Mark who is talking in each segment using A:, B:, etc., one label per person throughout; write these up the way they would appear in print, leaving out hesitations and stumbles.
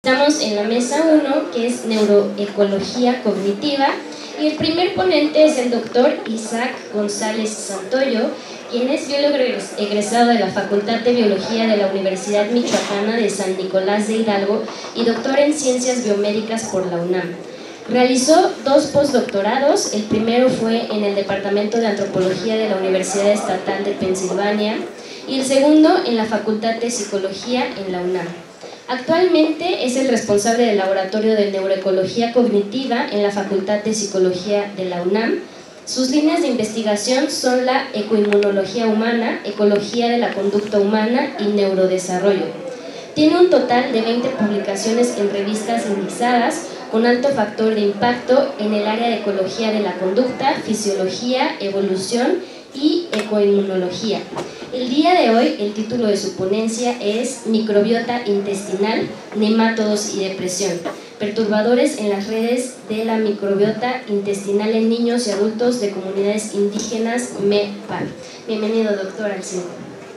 A: Estamos en la mesa 1, que es neuroecología cognitiva, y el primer ponente es el doctor Isaac González Santoyo, quien es biólogo egresado de la Facultad de Biología de la Universidad Michoacana de San Nicolás de Hidalgo y doctor en Ciencias Biomédicas por la UNAM. Realizó 2 postdoctorados, el primero fue en el Departamento de Antropología de la Universidad Estatal de Pensilvania y el segundo en la Facultad de Psicología en la UNAM. Actualmente es el responsable del Laboratorio de Neuroecología Cognitiva en la Facultad de Psicología de la UNAM. Sus líneas de investigación son la ecoinmunología humana, ecología de la conducta humana y neurodesarrollo. Tiene un total de 20 publicaciones en revistas indexadas con alto factor de impacto en el área de ecología de la conducta, fisiología, evolución y ecoinmunología. El día de hoy el título de su ponencia es Microbiota intestinal, nemátodos y depresión, perturbadores en las redes de la microbiota intestinal en niños y adultos de comunidades indígenas MEPA. Bienvenido, doctor, al cine.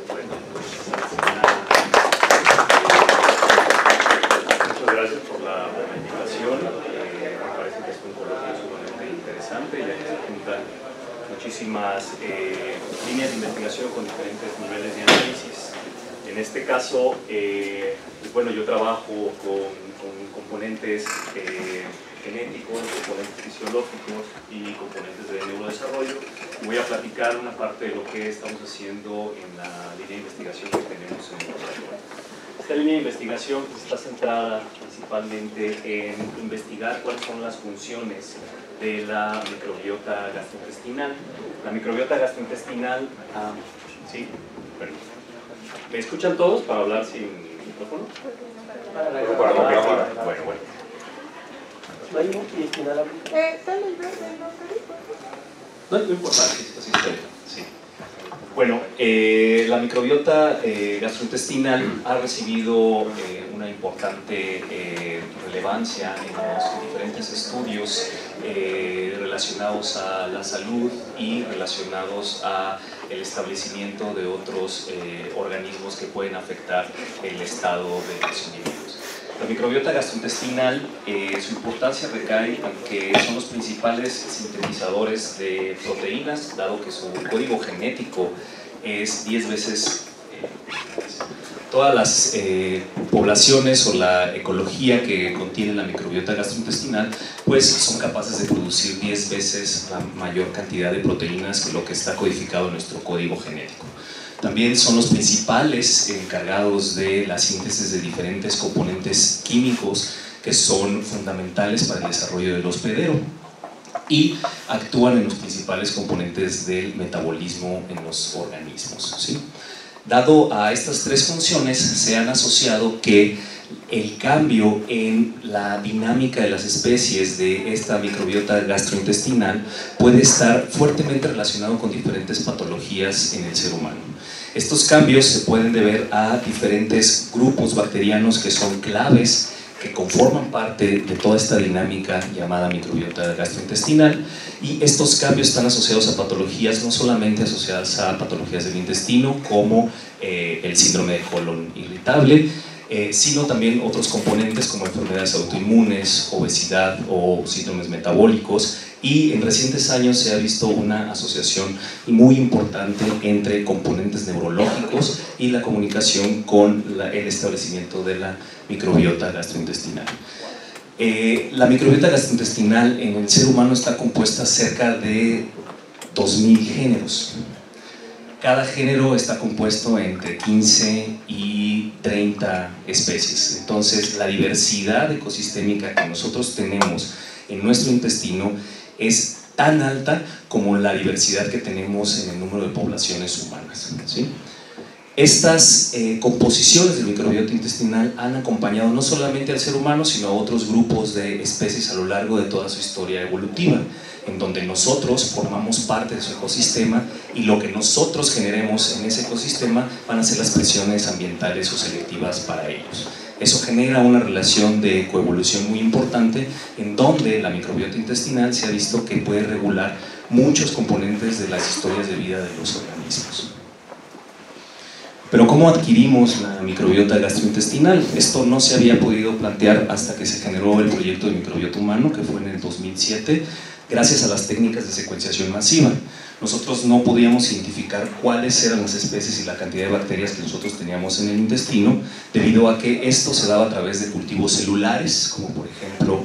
B: Muchas gracias por la invitación. Me parece que es un coloquio sumamente interesante, ya que se juntan muchísimas líneas de investigación con diferentes niveles de análisis. En este caso, bueno, yo trabajo con componentes genéticos, componentes fisiológicos y componentes de neurodesarrollo. Voy a platicar una parte de lo que estamos haciendo en la línea de investigación que tenemos en el laboratorio. Esta línea de investigación está centrada principalmente en investigar cuáles son las funciones de la microbiota gastrointestinal. La microbiota gastrointestinal, ¿sí? Bueno. ¿Me escuchan todos para hablar sin micrófono? Bueno. No importa, así está bien. Sí. Bueno, la microbiota gastrointestinal ha recibido una importante relevancia en los diferentes estudios relacionados a la salud y relacionados a el establecimiento de otros organismos que pueden afectar el estado de los individuos. La microbiota gastrointestinal, su importancia recae en que son los principales sintetizadores de proteínas, dado que su código genético es 10 veces todas las poblaciones o la ecología que contiene la microbiota gastrointestinal, pues son capaces de producir 10 veces la mayor cantidad de proteínas que lo que está codificado en nuestro código genético. También son los principales encargados de la síntesis de diferentes componentes químicos que son fundamentales para el desarrollo del hospedero y actúan en los principales componentes del metabolismo en los organismos, ¿sí? Dado a estas 3 funciones, se han asociado que el cambio en la dinámica de las especies de esta microbiota gastrointestinal puede estar fuertemente relacionado con diferentes patologías en el ser humano. Estos cambios se pueden deber a diferentes grupos bacterianos que son claves, que conforman parte de toda esta dinámica llamada microbiota gastrointestinal, y estos cambios están asociados a patologías no solamente asociadas a patologías del intestino como el síndrome de colon irritable, sino también otros componentes como enfermedades autoinmunes, obesidad o síndromes metabólicos, y en recientes años se ha visto una asociación muy importante entre componentes neurológicos y la comunicación con el establecimiento de la microbiota gastrointestinal. La microbiota gastrointestinal en el ser humano está compuesta cerca de 2000 géneros. Cada género está compuesto entre 15 y 30 especies. Entonces, la diversidad ecosistémica que nosotros tenemos en nuestro intestino es tan alta como la diversidad que tenemos en el número de poblaciones humanas, ¿sí? Estas composiciones del microbiota intestinal han acompañado no solamente al ser humano, sino a otros grupos de especies a lo largo de toda su historia evolutiva, en donde nosotros formamos parte de su ecosistema y lo que nosotros generemos en ese ecosistema van a ser las presiones ambientales o selectivas para ellos. Eso genera una relación de coevolución muy importante en donde la microbiota intestinal se ha visto que puede regular muchos componentes de las historias de vida de los organismos. Pero ¿cómo adquirimos la microbiota gastrointestinal? Esto no se había podido plantear hasta que se generó el proyecto de microbiota humano, que fue en el 2007, gracias a las técnicas de secuenciación masiva. Nosotros no podíamos identificar cuáles eran las especies y la cantidad de bacterias que nosotros teníamos en el intestino, debido a que esto se daba a través de cultivos celulares, como por ejemplo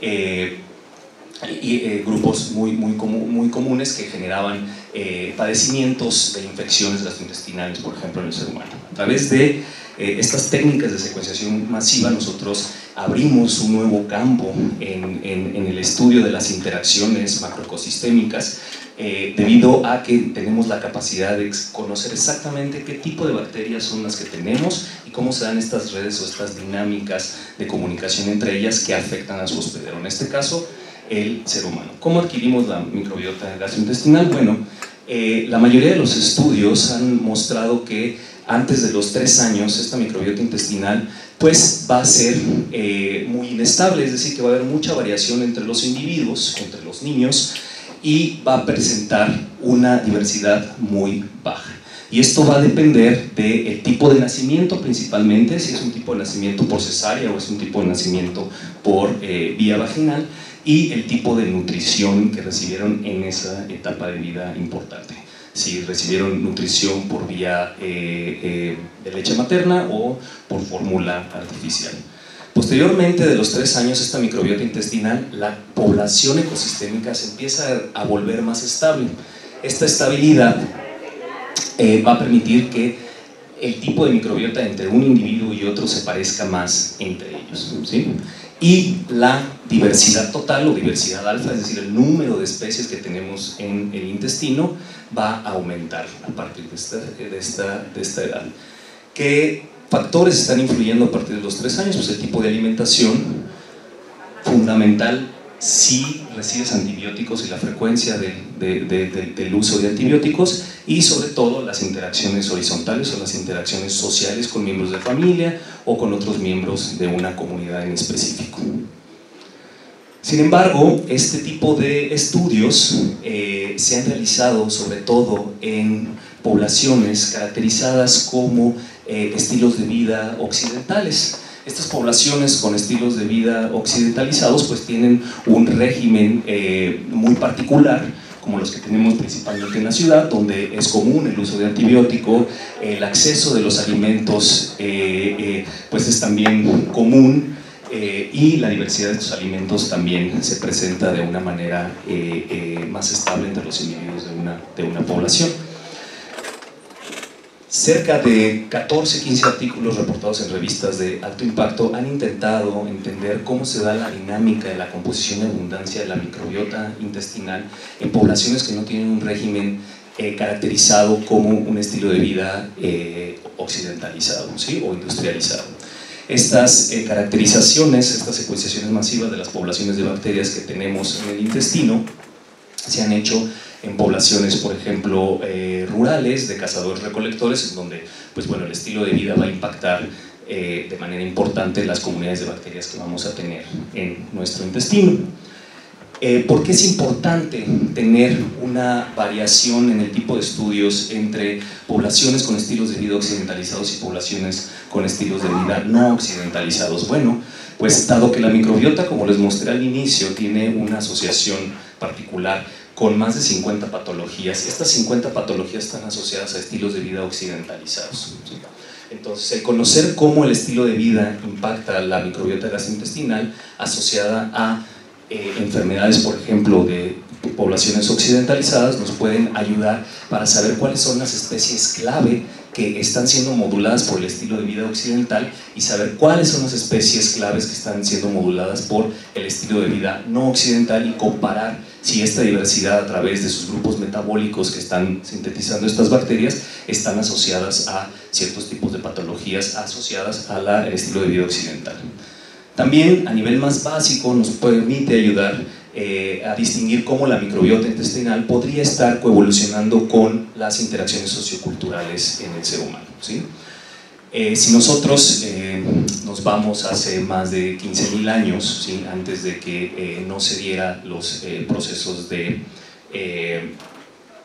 B: grupos muy comunes que generaban padecimientos de infecciones gastrointestinales, por ejemplo, en el ser humano. A través de estas técnicas de secuenciación masiva, nosotros abrimos un nuevo campo en el estudio de las interacciones macroecosistémicas, debido a que tenemos la capacidad de conocer exactamente qué tipo de bacterias son las que tenemos y cómo se dan estas redes o estas dinámicas de comunicación entre ellas que afectan a su hospedero, en este caso el ser humano. ¿Cómo adquirimos la microbiota gastrointestinal? Bueno, la mayoría de los estudios han mostrado que antes de los 3 años esta microbiota intestinal pues va a ser muy inestable, es decir, que va a haber mucha variación entre los individuos, entre los niños, y va a presentar una diversidad muy baja. Y esto va a depender del tipo de nacimiento principalmente, si es un tipo de nacimiento por cesárea o es un tipo de nacimiento por vía vaginal, y el tipo de nutrición que recibieron en esa etapa de vida importante. Si recibieron nutrición por vía de leche materna o por fórmula artificial. Posteriormente, de los 3 años, esta microbiota intestinal, la población ecosistémica se empieza a volver más estable. Esta estabilidad va a permitir que el tipo de microbiota entre un individuo y otro se parezca más entre ellos, ¿sí? Y la diversidad total o diversidad alfa, es decir, el número de especies que tenemos en el intestino, va a aumentar a partir de esta edad. ¿Qué factores están influyendo a partir de los 3 años? Pues el tipo de alimentación, fundamental si recibes antibióticos y la frecuencia del uso de antibióticos, y sobre todo las interacciones horizontales o las interacciones sociales con miembros de familia o con otros miembros de una comunidad en específico. Sin embargo, este tipo de estudios se han realizado sobre todo en poblaciones caracterizadas como estilos de vida occidentales. Estas poblaciones con estilos de vida occidentalizados pues tienen un régimen muy particular, como los que tenemos principalmente en la ciudad, donde es común el uso de antibiótico, el acceso de los alimentos pues es también común, y la diversidad de estos alimentos también se presenta de una manera más estable entre los individuos de una población. Cerca de 14-15 artículos reportados en revistas de alto impacto han intentado entender cómo se da la dinámica de la composición y abundancia de la microbiota intestinal en poblaciones que no tienen un régimen caracterizado como un estilo de vida occidentalizado, ¿sí? O industrializado. Estas caracterizaciones, estas secuenciaciones masivas de las poblaciones de bacterias que tenemos en el intestino se han hecho en poblaciones, por ejemplo, rurales, de cazadores-recolectores, en donde pues, bueno, el estilo de vida va a impactar de manera importante las comunidades de bacterias que vamos a tener en nuestro intestino. ¿Por qué es importante tener una variación en el tipo de estudios entre poblaciones con estilos de vida occidentalizados y poblaciones con estilos de vida no occidentalizados? Bueno, pues dado que la microbiota, como les mostré al inicio, tiene una asociación particular con más de 50 patologías, estas 50 patologías están asociadas a estilos de vida occidentalizados, ¿sí? Entonces, el conocer cómo el estilo de vida impacta la microbiota gastrointestinal asociada a enfermedades, por ejemplo, de poblaciones occidentalizadas, nos pueden ayudar para saber cuáles son las especies clave que están siendo moduladas por el estilo de vida occidental y saber cuáles son las especies claves que están siendo moduladas por el estilo de vida no occidental, y comparar si esta diversidad a través de sus grupos metabólicos que están sintetizando estas bacterias están asociadas a ciertos tipos de patologías asociadas al estilo de vida occidental. También, a nivel más básico, nos permite ayudar a distinguir cómo la microbiota intestinal podría estar coevolucionando con las interacciones socioculturales en el ser humano, ¿sí? Si nosotros nos vamos hace más de 15.000 años, ¿sí? Antes de que no se dieran los procesos de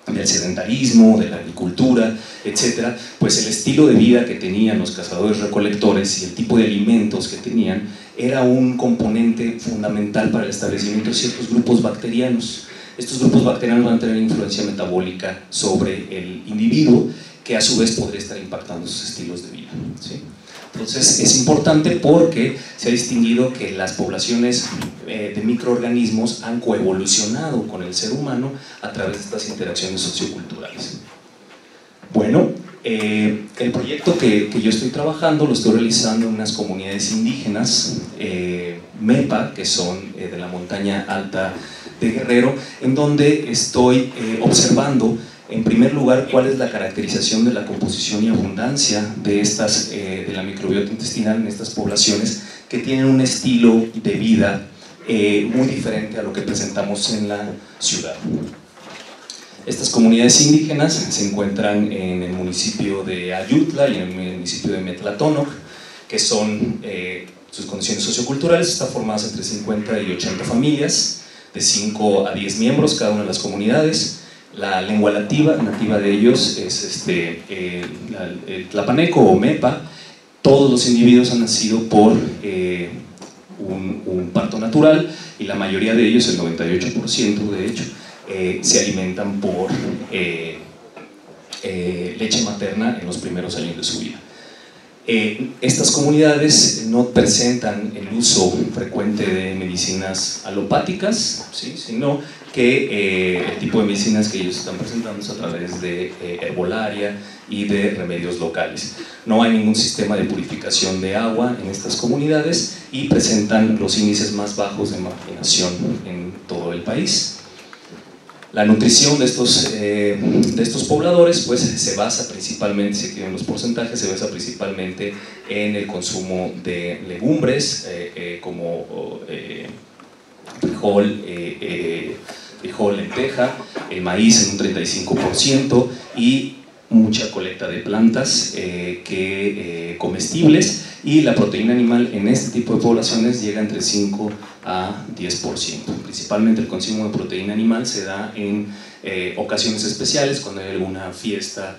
B: del sedentarismo, de la agricultura, etcétera, pues el estilo de vida que tenían los cazadores-recolectores y el tipo de alimentos que tenían era un componente fundamental para el establecimiento de ciertos grupos bacterianos. Estos grupos bacterianos van a tener influencia metabólica sobre el individuo, que a su vez podría estar impactando sus estilos de vida, ¿sí? Entonces es importante porque se ha distinguido que las poblaciones de microorganismos han coevolucionado con el ser humano a través de estas interacciones socioculturales. Bueno, el proyecto que yo estoy trabajando lo estoy realizando en unas comunidades indígenas, MEPA, que son de la montaña alta de Guerrero, en donde estoy observando en primer lugar cuál es la caracterización de la composición y abundancia de la microbiota intestinal en estas poblaciones que tienen un estilo de vida muy diferente a lo que presentamos en la ciudad. Estas comunidades indígenas se encuentran en el municipio de Ayutla y en el municipio de Metlatónoc, que son sus condiciones socioculturales, están formadas entre 50 y 80 familias, de 5 a 10 miembros cada una de las comunidades. La lengua nativa de ellos es el tlapaneco o mepa. Todos los individuos han nacido por un parto natural y la mayoría de ellos, el 98% de hecho, se alimentan por leche materna en los primeros años de su vida. Estas comunidades no presentan el uso frecuente de medicinas alopáticas, ¿sí? Sino que el tipo de medicinas que ellos están presentando es a través de herbolaria y de remedios locales. No hay ningún sistema de purificación de agua en estas comunidades y presentan los índices más bajos de marginación en todo el país. La nutrición de estos pobladores pues se basa principalmente, si quieren los porcentajes, se basa principalmente en el consumo de legumbres como frijol, lenteja, el maíz en un 35% y mucha colecta de plantas comestibles, y la proteína animal en este tipo de poblaciones llega entre 5 a 10%. Principalmente el consumo de proteína animal se da en ocasiones especiales, cuando hay alguna fiesta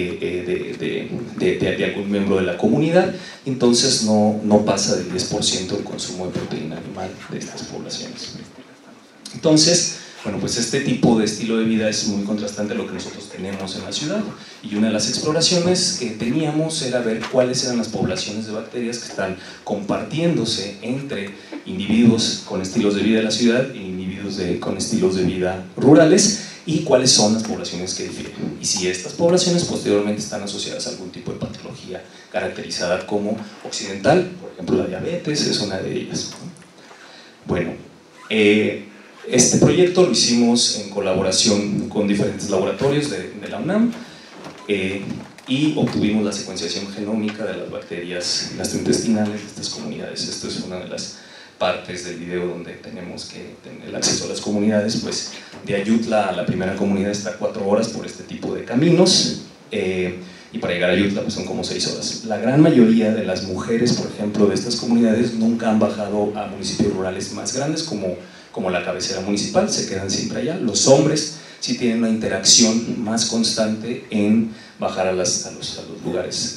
B: de algún miembro de la comunidad, entonces no pasa del 10% el consumo de proteína animal de estas poblaciones. Entonces, bueno, pues este tipo de estilo de vida es muy contrastante a lo que nosotros tenemos en la ciudad, y una de las exploraciones que teníamos era ver cuáles eran las poblaciones de bacterias que están compartiéndose entre individuos con estilos de vida de la ciudad e individuos con estilos de vida rurales, y cuáles son las poblaciones que difieren, y si estas poblaciones posteriormente están asociadas a algún tipo de patología caracterizada como occidental. Por ejemplo, la diabetes es una de ellas. Bueno, este proyecto lo hicimos en colaboración con diferentes laboratorios de la UNAM y obtuvimos la secuenciación genómica de las bacterias gastrointestinales de estas comunidades. Esto es una de las partes del video donde tenemos que tener el acceso a las comunidades. Pues de Ayutla a la primera comunidad está 4 horas por este tipo de caminos, y para llegar a Ayutla pues son como 6 horas. La gran mayoría de las mujeres, por ejemplo, de estas comunidades nunca han bajado a municipios rurales más grandes como la cabecera municipal, se quedan siempre allá. Los hombres sí tienen una interacción más constante en bajar a los lugares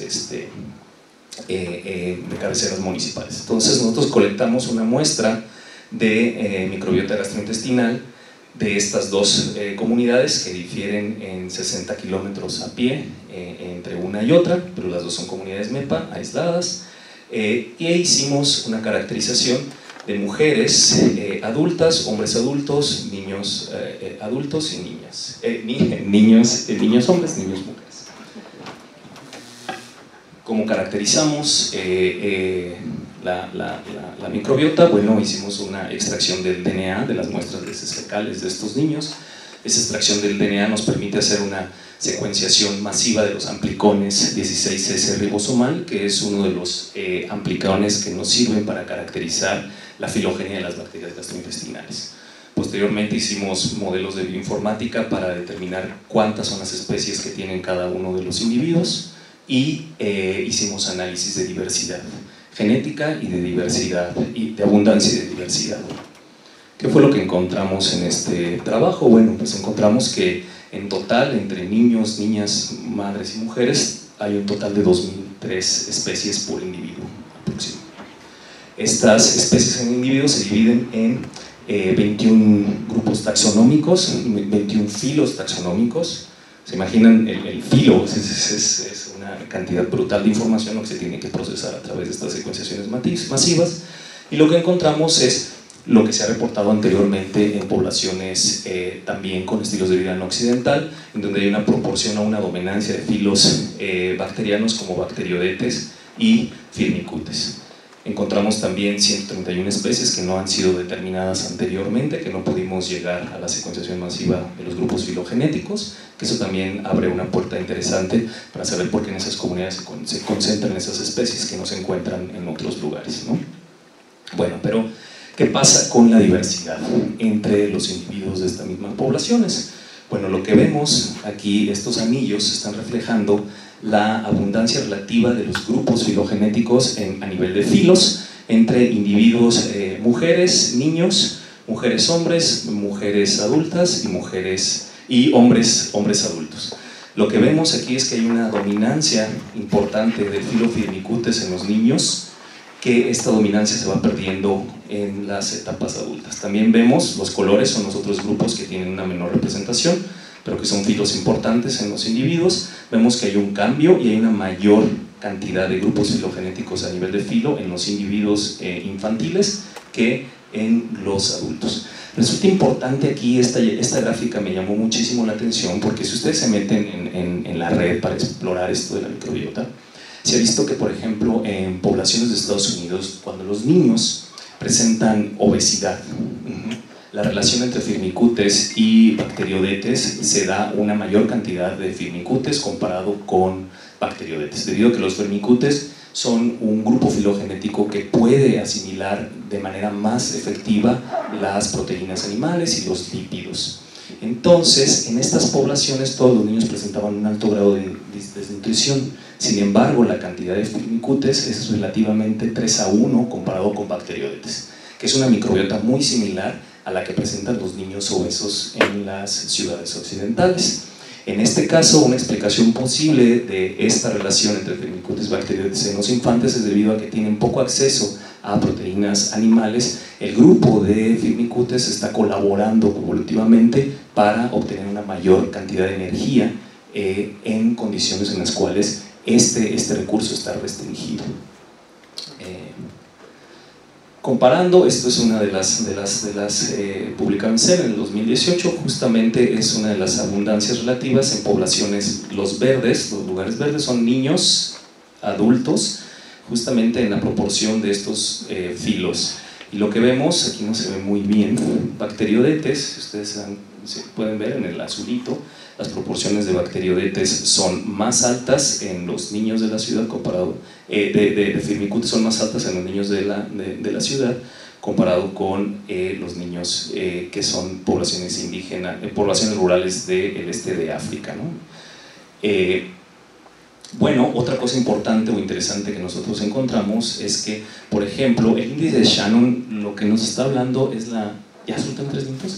B: de cabeceras municipales. Entonces nosotros colectamos una muestra de microbiota gastrointestinal de estas dos comunidades que difieren en 60 kilómetros a pie entre una y otra, pero las dos son comunidades MEPA aisladas, y hicimos una caracterización de mujeres adultas, hombres adultos, niños adultos y niñas, niños hombres, niños mujeres. ¿Cómo caracterizamos la microbiota? Bueno, hicimos una extracción del DNA de las muestras de heces fecales de estos niños. Esa extracción del DNA nos permite hacer una secuenciación masiva de los amplicones 16S ribosomal, que es uno de los amplicones que nos sirven para caracterizar la filogenia de las bacterias gastrointestinales. Posteriormente hicimos modelos de bioinformática para determinar cuántas son las especies que tienen cada uno de los individuos, y hicimos análisis de diversidad genética y de diversidad, y de abundancia y de diversidad. ¿Qué fue lo que encontramos en este trabajo? Bueno, pues encontramos que
C: En total, entre niños, niñas, madres y mujeres, hay un total de 2003 especies por individuo aproximadamente. Estas especies en individuos se dividen en 21 grupos taxonómicos, 21 filos taxonómicos. ¿Se imaginan el filo? Es una cantidad brutal de información lo que se tiene que procesar a través de estas secuenciaciones masivas, y lo que encontramos es lo que se ha reportado anteriormente en poblaciones también con estilos de vida no occidental, en donde hay una proporción o una dominancia de filos bacterianos como Bacteroidetes y Firmicutes. Encontramos también 131 especies que no han sido determinadas anteriormente, que no pudimos llegar a la secuenciación masiva de los grupos filogenéticos, que eso también abre una puerta interesante para saber por qué en esas comunidades se concentran esas especies que no se encuentran en otros lugares, ¿no? Bueno, pero ¿qué pasa con la diversidad entre los individuos de estas mismas poblaciones? Bueno, lo que vemos aquí, estos anillos están reflejando la abundancia relativa de los grupos filogenéticos a nivel de filos entre individuos mujeres, niños, mujeres hombres, mujeres adultas y hombres adultos. Lo que vemos aquí es que hay una dominancia importante del filo Firmicutes en los niños, que esta dominancia se va perdiendo en las etapas adultas. También vemos los colores, son los otros grupos que tienen una menor representación, pero que son filos importantes en los individuos. Vemos que hay un cambio y hay una mayor cantidad de grupos filogenéticos a nivel de filo en los individuos infantiles que en los adultos. Resulta importante aquí, esta gráfica me llamó muchísimo la atención, porque si ustedes se meten en la red para explorar esto de la microbiota, se ha visto que, por ejemplo, en poblaciones de Estados Unidos, cuando los niños presentan obesidad, la relación entre Firmicutes y Bacteroidetes se da una mayor cantidad de Firmicutes comparado con Bacteroidetes, debido a que los Firmicutes son un grupo filogenético que puede asimilar de manera más efectiva las proteínas animales y los lípidos. Entonces, en estas poblaciones todos los niños presentaban un alto grado de desnutrición. Sin embargo, la cantidad de Firmicutes es relativamente 3:1 comparado con Bacteroidetes, que es una microbiota muy similar a la que presentan los niños obesos en las ciudades occidentales. En este caso, una explicación posible de esta relación entre Firmicutes y Bacteroidetes en los infantes es debido a que tienen poco acceso a proteínas animales. El grupo de Firmicutes está colaborando evolutivamente para obtener una mayor cantidad de energía en condiciones en las cuales este recurso está restringido. Comparando, esto es una de las publicado en CEN en el 2018, justamente es una de las abundancias relativas en poblaciones. Los lugares verdes son niños, adultos, justamente en la proporción de estos filos. Y lo que vemos, aquí no se ve muy bien, Bacteroidetes, ustedes se pueden ver en el azulito, las proporciones de Bacteroidetes son más altas en los niños de la ciudad comparado, de Firmicutes son más altas en los niños de la ciudad comparado con los niños que son poblaciones indígenas, poblaciones rurales del este de África, ¿no? Bueno, otra cosa importante o interesante que nosotros encontramos es que, por ejemplo, el índice de Shannon lo que nos está hablando es la... ¿Ya soltan 3 minutos?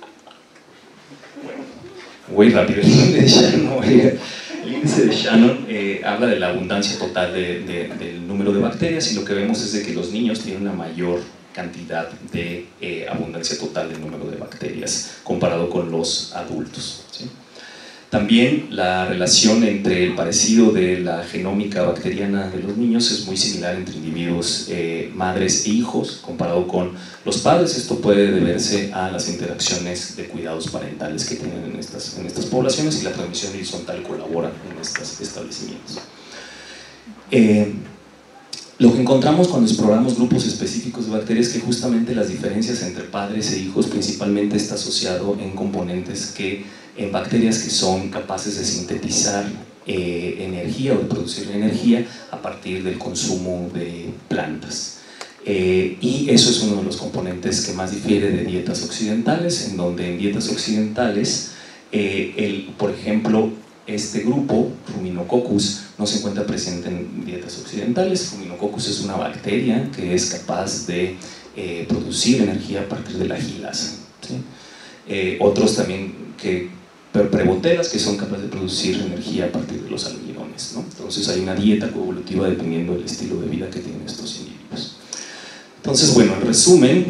C: Muy rápido. El índice de Shannon habla de la abundancia total del número de bacterias, y lo que vemos es de que los niños tienen una mayor cantidad de abundancia total del número de bacterias comparado con los adultos, ¿sí? También la relación entre el parecido de la genómica bacteriana de los niños es muy similar entre individuos, madres e hijos, comparado con los padres. Esto puede deberse a las interacciones de cuidados parentales que tienen en estas poblaciones, y la transmisión horizontal colabora en estos establecimientos. Lo que encontramos cuando exploramos grupos específicos de bacterias es que justamente las diferencias entre padres e hijos principalmente está asociado en componentes en bacterias que son capaces de sintetizar energía o de producir energía a partir del consumo de plantas. Y eso es uno de los componentes que más difiere de dietas occidentales, en donde en dietas occidentales, por ejemplo, este grupo, Ruminococcus, no se encuentra presente en dietas occidentales. Ruminococcus es una bacteria que es capaz de producir energía a partir de la gilasa, ¿sí? Otros también que preboteras que son capaces de producir energía a partir de los almidones, ¿no? Entonces hay una dieta coevolutiva dependiendo del estilo de vida que tienen estos individuos. Entonces, bueno, en resumen,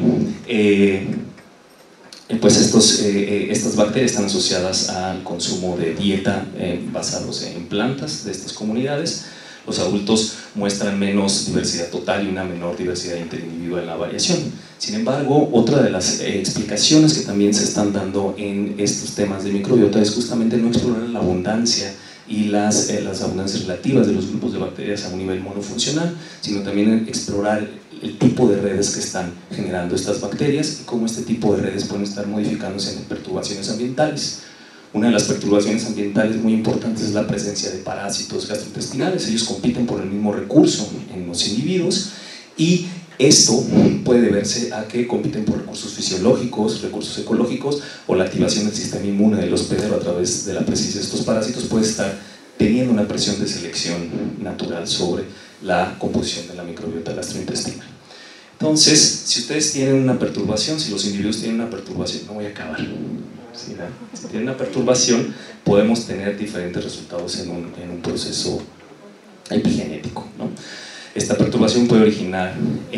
C: pues estas bacterias están asociadas al consumo de dieta basados en plantas de estas comunidades. Los adultos muestran menos diversidad total y una menor diversidad interindividual en la variación. Sin embargo, otra de las explicaciones que también se están dando en estos temas de microbiota es justamente no explorar la abundancia y las abundancias relativas de los grupos de bacterias a un nivel monofuncional, sino también explorar el tipo de redes que están generando estas bacterias y cómo este tipo de redes pueden estar modificándose en perturbaciones ambientales. Una de las perturbaciones ambientales muy importantes es la presencia de parásitos gastrointestinales. Ellos compiten por el mismo recurso en los individuos y esto puede deberse a que compiten por recursos fisiológicos, recursos ecológicos o la activación del sistema inmune del hospedero a través de la presencia de estos parásitos puede estar teniendo una presión de selección natural sobre la composición de la microbiota gastrointestinal. Entonces, si ustedes tienen una perturbación, si los individuos tienen una perturbación, no voy a acabar. Si tienen una perturbación, podemos tener diferentes resultados en un proceso epigenético, ¿no? Esta perturbación puede originar,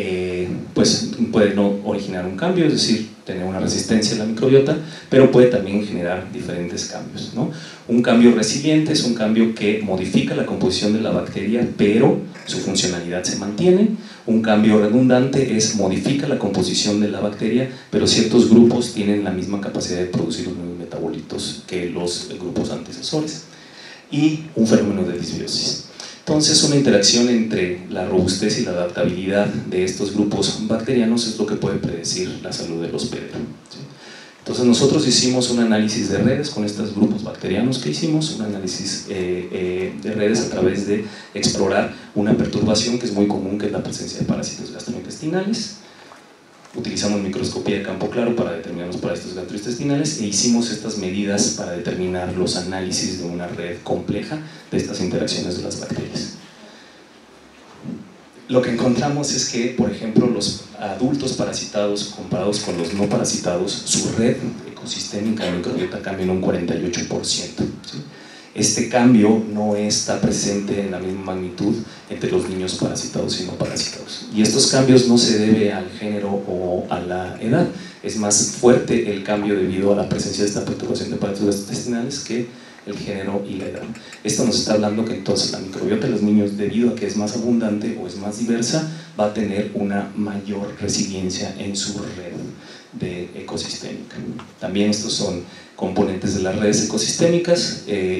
C: puede no originar un cambio, es decir, tener una resistencia a la microbiota, pero puede también generar diferentes cambios, ¿no? Un cambio resiliente es un cambio que modifica la composición de la bacteria, pero su funcionalidad se mantiene. Un cambio redundante es modifica la composición de la bacteria, pero ciertos grupos tienen la misma capacidad de producir los mismos metabolitos que los grupos antecesores. Y un fenómeno de disbiosis. Entonces, una interacción entre la robustez y la adaptabilidad de estos grupos bacterianos es lo que puede predecir la salud del hospedero, ¿sí? Entonces, nosotros hicimos un análisis de redes con estos grupos bacterianos que hicimos, un análisis de redes a través de explorar una perturbación que es muy común, que es la presencia de parásitos gastrointestinales. Utilizamos microscopía de campo claro para determinar los parásitos gastrointestinales e hicimos estas medidas para determinar los análisis de una red compleja de estas interacciones de las bacterias. Lo que encontramos es que, por ejemplo, los adultos parasitados comparados con los no parasitados, su red ecosistémica de microbiota cambia en un 48%, ¿sí? Este cambio no está presente en la misma magnitud entre los niños parasitados y no parasitados. Y estos cambios no se debe al género o a la edad. Es más fuerte el cambio debido a la presencia de esta perturbación de parásitos gastrointestinales que el género y la edad. Esto nos está hablando que entonces la microbiota de los niños, debido a que es más abundante o es más diversa, va a tener una mayor resiliencia en su red de ecosistémica. También estos son componentes de las redes ecosistémicas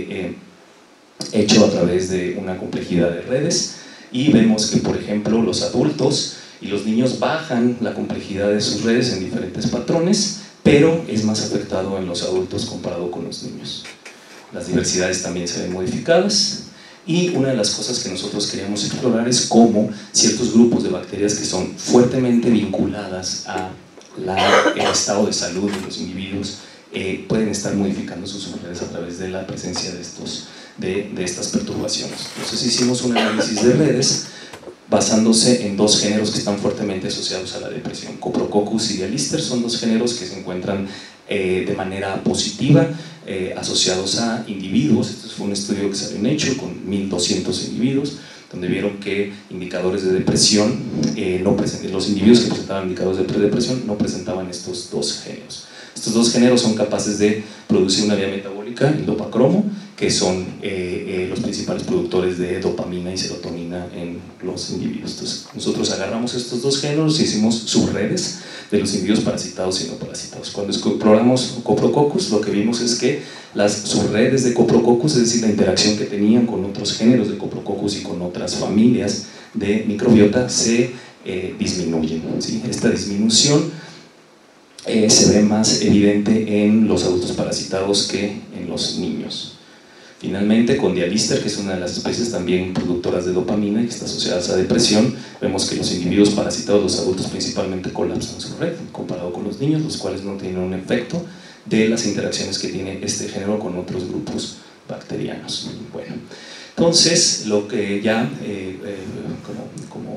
C: hecho a través de una complejidad de redes y vemos que, por ejemplo, los adultos y los niños bajan la complejidad de sus redes en diferentes patrones, pero es más afectado en los adultos comparado con los niños. Las diversidades también se ven modificadas y una de las cosas que nosotros queríamos explorar es cómo ciertos grupos de bacterias que son fuertemente vinculadas a el estado de salud de los individuos pueden estar modificando sus redes a través de la presencia de estas perturbaciones. Entonces hicimos un análisis de redes basándose en dos géneros que están fuertemente asociados a la depresión. Coprococcus y Dialister son dos géneros que se encuentran de manera positiva asociados a individuos. Este fue un estudio que salió en Nature con 1200 individuos, donde vieron que indicadores de depresión, los individuos que presentaban indicadores de depresión no presentaban estos dos géneros. Estos dos géneros son capaces de producir una vía metabólica, el dopacromo, que son los principales productores de dopamina y serotonina en los individuos. Entonces, nosotros agarramos estos dos géneros y hicimos subredes de los individuos parasitados y no parasitados. Cuando exploramos Coprococcus, lo que vimos es que las subredes de Coprococcus, es decir, la interacción que tenían con otros géneros de Coprococcus y con otras familias de microbiota, se disminuyen, ¿sí? Esta disminución se ve más evidente en los adultos parasitados que en los niños. Finalmente, con Dialister, que es una de las especies también productoras de dopamina y que está asociada a depresión, vemos que los individuos parasitados, los adultos principalmente, colapsan su red comparado con los niños, los cuales no tienen un efecto de las interacciones que tiene este género con otros grupos bacterianos. Bueno, entonces, lo que ya como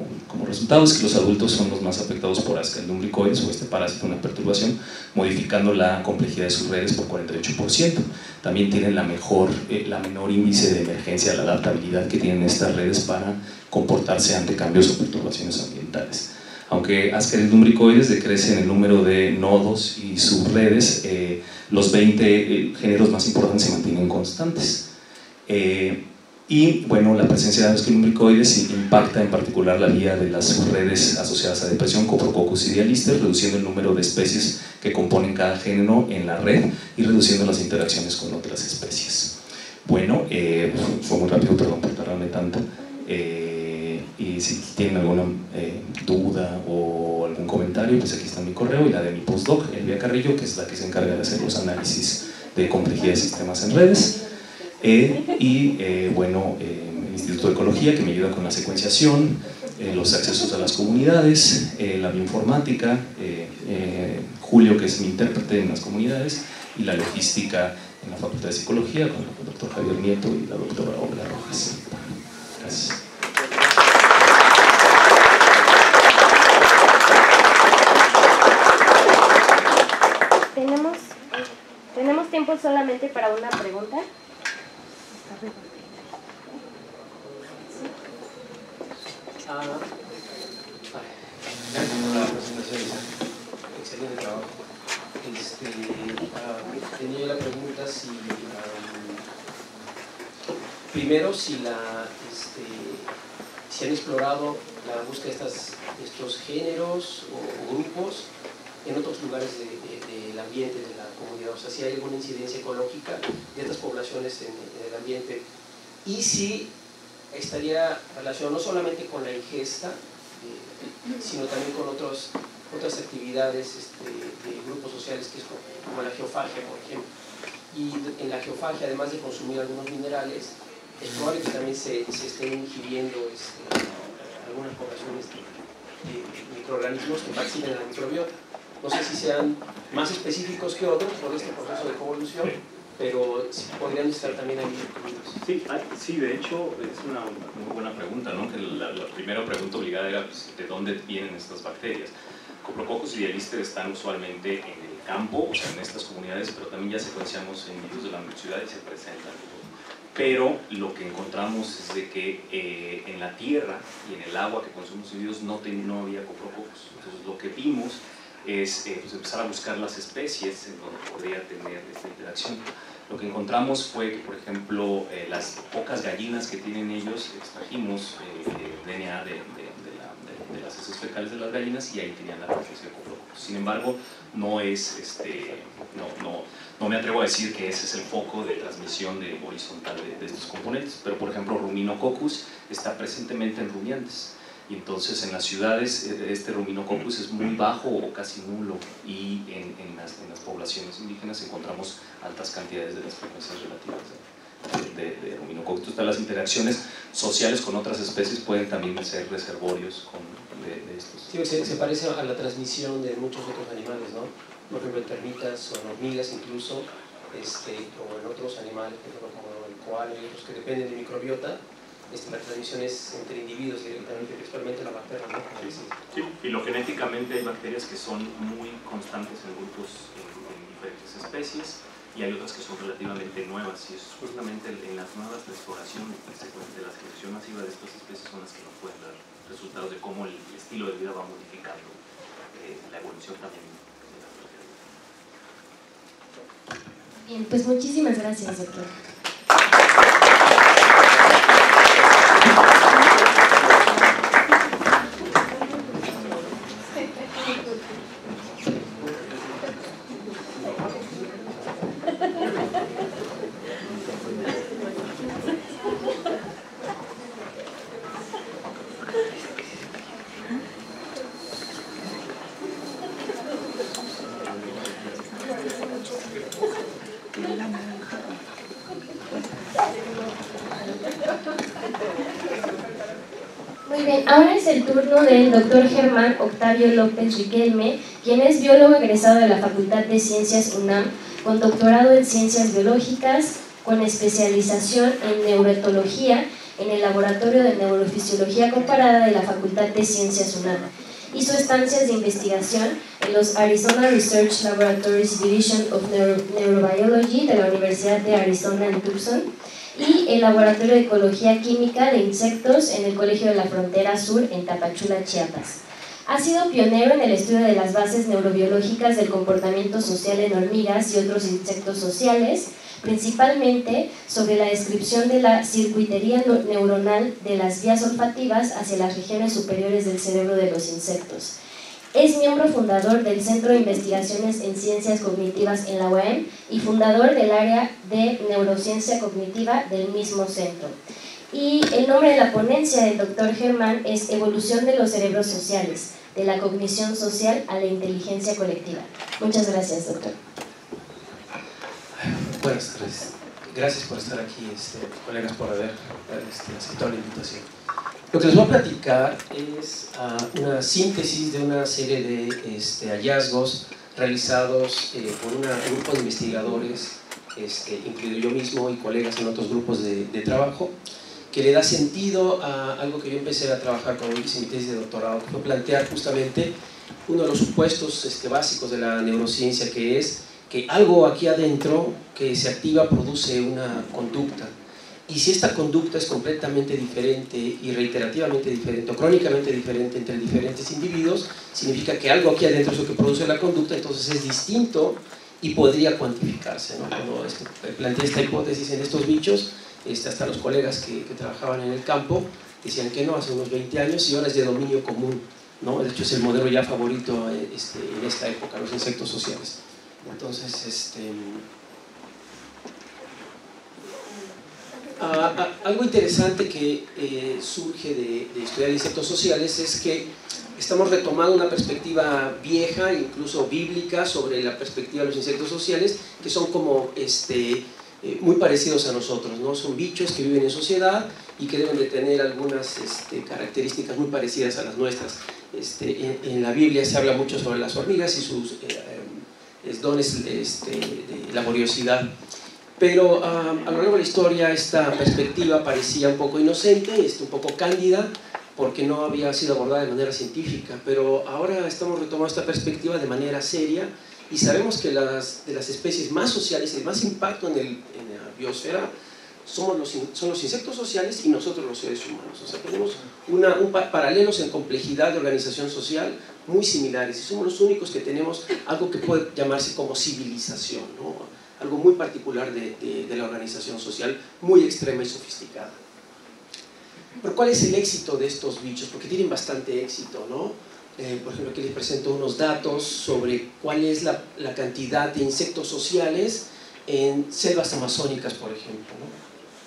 C: resultado es que los adultos son los más afectados por Ascaris lumbricoides o este parásito, una perturbación, modificando la complejidad de sus redes por 48%. También tienen la menor índice de emergencia, la adaptabilidad que tienen estas redes para comportarse ante cambios o perturbaciones ambientales. Aunque Ascaris lumbricoides decrece en el número de nodos y subredes, los 20 géneros más importantes se mantienen constantes. Y bueno, la presencia de Ascaris lumbricoides impacta en particular la vía de las subredes asociadas a depresión, Coprococcus idealister, reduciendo el número de especies que componen cada género en la red y reduciendo las interacciones con otras especies. Bueno, fue muy rápido, perdón por tardarme tanto. Y si tienen alguna duda o algún comentario, pues aquí está mi correo y la de mi postdoc, Elvia Carrillo, que es la que se encarga de hacer los análisis de complejidad de sistemas en redes. Bueno, el Instituto de Ecología, que me ayuda con la secuenciación, los accesos a las comunidades, la bioinformática, Julio, que es mi intérprete en las comunidades, y la logística en la Facultad de Psicología, con el doctor Javier Nieto y la doctora Olga Rojas. Gracias.
A: Tenemos tiempo solamente para una pregunta.
D: Gracias por la presentación, excelente trabajo. Tenía la pregunta si primero si han explorado la búsqueda de estos géneros o grupos en otros lugares del ambiente, de la comunidad, o sea, si hay alguna incidencia ecológica de estas poblaciones en el ambiente, y si estaría relacionado no solamente con la ingesta, sino también con otras actividades de grupos sociales, que es como la geofagia, por ejemplo. Y en la geofagia, además de consumir algunos minerales, es probable que también se estén ingiriendo algunas poblaciones de microorganismos que participan en la microbiota. No sé si sean más específicos que otros por este proceso de coevolución, pero podrían estar también ahí incluidos.
B: Sí, de hecho es una muy buena pregunta, ¿no? Que la primera pregunta obligada era pues, ¿de dónde vienen estas bacterias? Coprococcus idealister están usualmente en el campo, o sea, en estas comunidades, pero también ya secuenciamos individuos de la ciudad y se presentan. Pero lo que encontramos es de que en la tierra y en el agua que consumimos los individuos no había Coprococcus. Entonces lo que vimos es pues empezar a buscar las especies en donde podría tener esta interacción. Lo que encontramos fue que, por ejemplo, las pocas gallinas que tienen ellos, extrajimos DNA de las heces fecales de las gallinas y ahí tenían la presencia de Coprococcus. Sin embargo, no me atrevo a decir que ese es el foco de transmisión horizontal de estos componentes, pero por ejemplo Ruminococcus está presentemente en rumiantes. Y entonces en las ciudades este Ruminococcus es muy bajo o casi nulo, y en las poblaciones indígenas encontramos altas cantidades de las frecuencias relativas de Ruminococcus. Entonces, las interacciones sociales con otras especies pueden también ser reservorios de estos.
D: Sí, se parece a la transmisión de muchos otros animales, ¿no? Por ejemplo, en termitas o en hormigas incluso, o en otros animales, por ejemplo, como el koala y otros que dependen de microbiota. La transmisión es entre individuos directamente, principalmente la bacteria, ¿no?
B: Sí, filogenéticamente hay bacterias que son muy constantes en grupos en diferentes especies, y hay otras que son relativamente nuevas, y es justamente en las nuevas de exploración de la selección masiva de estas especies son las que nos pueden dar resultados de cómo el estilo de vida va modificando la evolución también de la bacteria.
A: Bien, pues muchísimas gracias, doctor. Muy bien, ahora es el turno del doctor Germán Octavio López Riquelme, quien es biólogo egresado de la Facultad de Ciencias UNAM, con doctorado en Ciencias Biológicas, con especialización en Neuroetología en el Laboratorio de Neurofisiología Comparada de la Facultad de Ciencias UNAM. Hizo estancias de investigación en los Arizona Research Laboratories Division of Neurobiology de la Universidad de Arizona en Tucson y el Laboratorio de Ecología Química de Insectos en el Colegio de la Frontera Sur en Tapachula, Chiapas. Ha sido pionero en el estudio de las bases neurobiológicas del comportamiento social en hormigas y otros insectos sociales, principalmente sobre la descripción de la circuitería neuronal de las vías olfativas hacia las regiones superiores del cerebro de los insectos. Es miembro fundador del Centro de Investigaciones en Ciencias Cognitivas en la UAM y fundador del área de Neurociencia Cognitiva del mismo centro. Y el nombre de la ponencia del Dr. Germán es Evolución de los cerebros sociales, de la cognición social a la inteligencia colectiva. Muchas gracias, doctor.
D: Buenas tardes. Gracias por estar aquí, colegas, por haber aceptado la invitación. Lo que les voy a platicar es una síntesis de una serie de hallazgos realizados por un grupo de investigadores, incluido yo mismo y colegas en otros grupos de trabajo, que le da sentido a algo que yo empecé a trabajar cuando hice mi tesis de doctorado, que fue plantear justamente uno de los supuestos básicos de la neurociencia, que es que algo aquí adentro que se activa produce una conducta. Y si esta conducta es completamente diferente y reiterativamente diferente o crónicamente diferente entre diferentes individuos, significa que algo aquí adentro es lo que produce la conducta, entonces es distinto y podría cuantificarse, ¿no? Cuando planteé esta hipótesis en estos bichos, hasta los colegas que trabajaban en el campo decían que no, hace unos 20 años, y ahora es de dominio común, ¿no? De hecho es el modelo ya favorito en esta época, los insectos sociales. Entonces, algo interesante que surge de estudiar insectos sociales es que estamos retomando una perspectiva vieja, incluso bíblica, sobre la perspectiva de los insectos sociales, que son como muy parecidos a nosotros, ¿no? Son bichos que viven en sociedad y que deben de tener algunas características muy parecidas a las nuestras. En la Biblia se habla mucho sobre las hormigas y sus dones de laboriosidad. Pero a lo largo de la historia esta perspectiva parecía un poco inocente, un poco cándida, porque no había sido abordada de manera científica. Pero ahora estamos retomando esta perspectiva de manera seria y sabemos que de las especies más sociales, el más impacto en la biosfera, son los insectos sociales y nosotros los seres humanos. O sea, tenemos paralelos en complejidad de organización social muy similares y somos los únicos que tenemos algo que puede llamarse como civilización, ¿no? Algo muy particular de la organización social, muy extrema y sofisticada. Pero ¿cuál es el éxito de estos bichos? Porque tienen bastante éxito, ¿no? Por ejemplo, aquí les presento unos datos sobre cuál es la cantidad de insectos sociales en selvas amazónicas, por ejemplo, ¿no?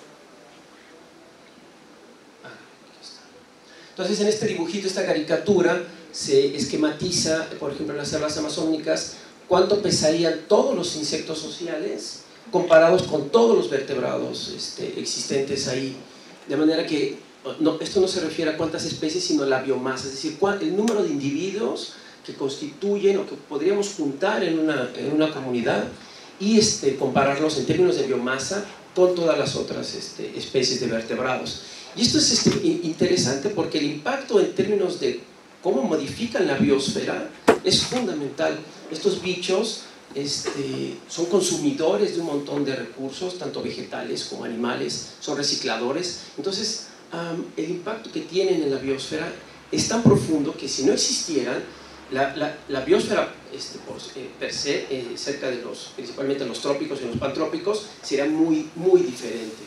D: Entonces, en este dibujito, esta caricatura, se esquematiza, por ejemplo, en las selvas amazónicas, cuánto pesarían todos los insectos sociales comparados con todos los vertebrados existentes ahí. De manera que esto no se refiere a cuántas especies, sino a la biomasa, es decir, el número de individuos que constituyen o que podríamos juntar en una comunidad y compararlos en términos de biomasa con todas las otras especies de vertebrados. Y esto es interesante porque el impacto en términos de cómo modifican la biosfera es fundamental. Estos bichos son consumidores de un montón de recursos, tanto vegetales como animales, son recicladores. Entonces, el impacto que tienen en la biosfera es tan profundo que si no existieran, la biosfera per se, cerca de principalmente los trópicos y los pantrópicos, sería muy, muy diferente.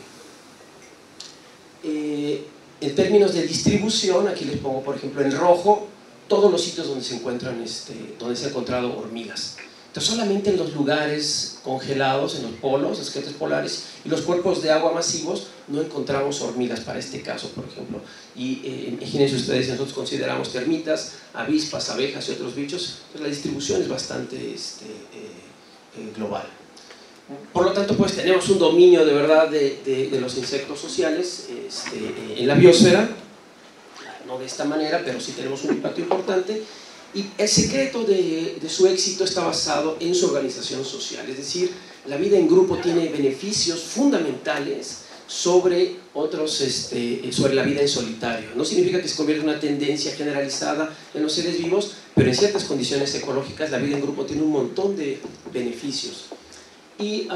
D: En términos de distribución, aquí les pongo, por ejemplo, en rojo, todos los sitios donde se encuentran, donde se han encontrado hormigas. Entonces, solamente en los lugares congelados, en los polos, las cadenas polares y los cuerpos de agua masivos, no encontramos hormigas para este caso, por ejemplo. Y imagínense ustedes, nosotros consideramos termitas, avispas, abejas y otros bichos, pues la distribución es bastante global. Por lo tanto, pues tenemos un dominio de verdad de los insectos sociales en la biosfera, no de esta manera, pero sí tenemos un impacto importante. Y el secreto de su éxito está basado en su organización social, es decir, la vida en grupo tiene beneficios fundamentales sobre otros, sobre la vida en solitario. No significa que se convierta en una tendencia generalizada en los seres vivos, pero en ciertas condiciones ecológicas la vida en grupo tiene un montón de beneficios. Y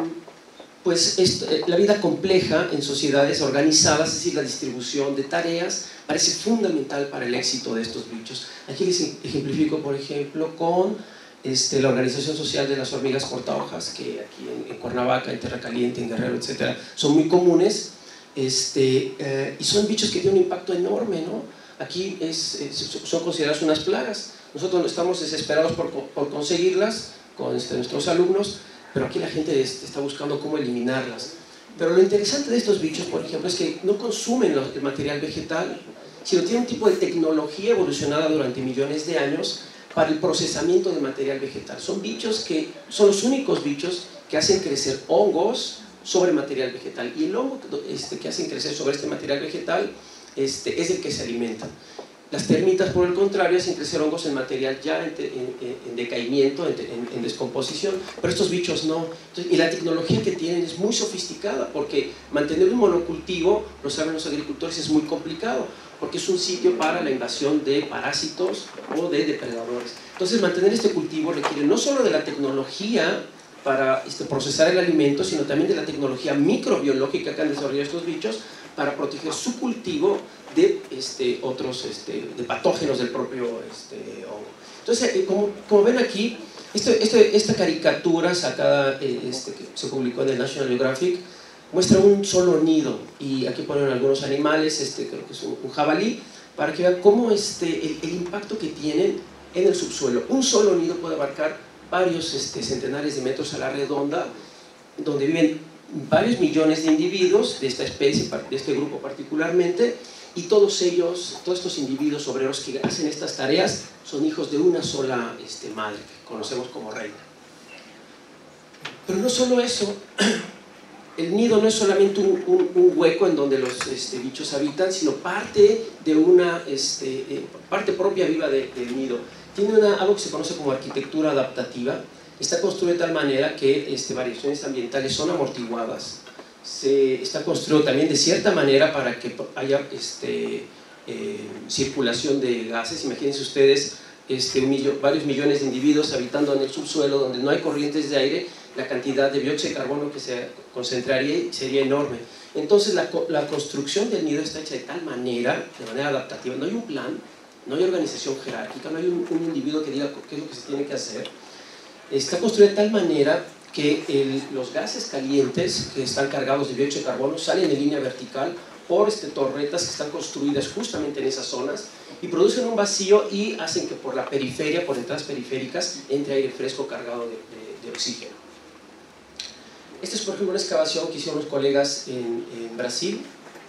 D: pues la vida compleja en sociedades organizadas, es decir, la distribución de tareas, parece fundamental para el éxito de estos bichos. Aquí les ejemplifico, por ejemplo, con la Organización Social de las Hormigas Cortahojas, que aquí en Cuernavaca, en Tierra Caliente, en Guerrero, etcétera, son muy comunes, y son bichos que tienen un impacto enorme, ¿no? Aquí son consideradas unas plagas. Nosotros estamos desesperados por conseguirlas con nuestros alumnos, pero aquí la gente está buscando cómo eliminarlas. Pero lo interesante de estos bichos, por ejemplo, es que no consumen el material vegetal, sino tienen un tipo de tecnología evolucionada durante millones de años para el procesamiento de material vegetal. Son bichos que son los únicos bichos que hacen crecer hongos sobre material vegetal. Y el hongo que hacen crecer sobre este material vegetal es el que se alimenta. Las termitas, por el contrario, hacen crecer hongos en material ya en decaimiento, en descomposición, pero estos bichos no. Entonces, y la tecnología que tienen es muy sofisticada, porque mantener un monocultivo, lo saben los agricultores, es muy complicado, porque es un sitio para la invasión de parásitos o de depredadores. Entonces, mantener este cultivo requiere no solo de la tecnología para procesar el alimento, sino también de la tecnología microbiológica que han desarrollado estos bichos para proteger su cultivo de otros de patógenos del propio hongo. Entonces, como ven aquí, esta caricatura sacada, que se publicó en el National Geographic, muestra un solo nido, y aquí ponen algunos animales, creo que es un jabalí, para que vean cómo el impacto que tienen en el subsuelo. Un solo nido puede abarcar varios centenares de metros a la redonda, donde viven varios millones de individuos de esta especie, de este grupo particularmente, y todos estos individuos obreros que hacen estas tareas son hijos de una sola madre, que conocemos como reina. Pero no solo eso, el nido no es solamente un hueco en donde los bichos habitan, sino parte de una parte propia viva del nido. Tiene algo que se conoce como arquitectura adaptativa. Está construido de tal manera que variaciones ambientales son amortiguadas. Está construido también de cierta manera para que haya circulación de gases. Imagínense ustedes varios millones de individuos habitando en el subsuelo donde no hay corrientes de aire, la cantidad de dióxido de carbono que se concentraría sería enorme. Entonces la construcción del nido está hecha de tal manera, de manera adaptativa. No hay un plan, no hay organización jerárquica, no hay un individuo que diga qué es lo que se tiene que hacer. Está construida de tal manera que los gases calientes que están cargados de dióxido de carbono salen en línea vertical por torretas que están construidas justamente en esas zonas y producen un vacío y hacen que por la periferia, por entradas periféricas, entre aire fresco cargado de oxígeno. Esta es, por ejemplo, una excavación que hicieron los colegas en Brasil,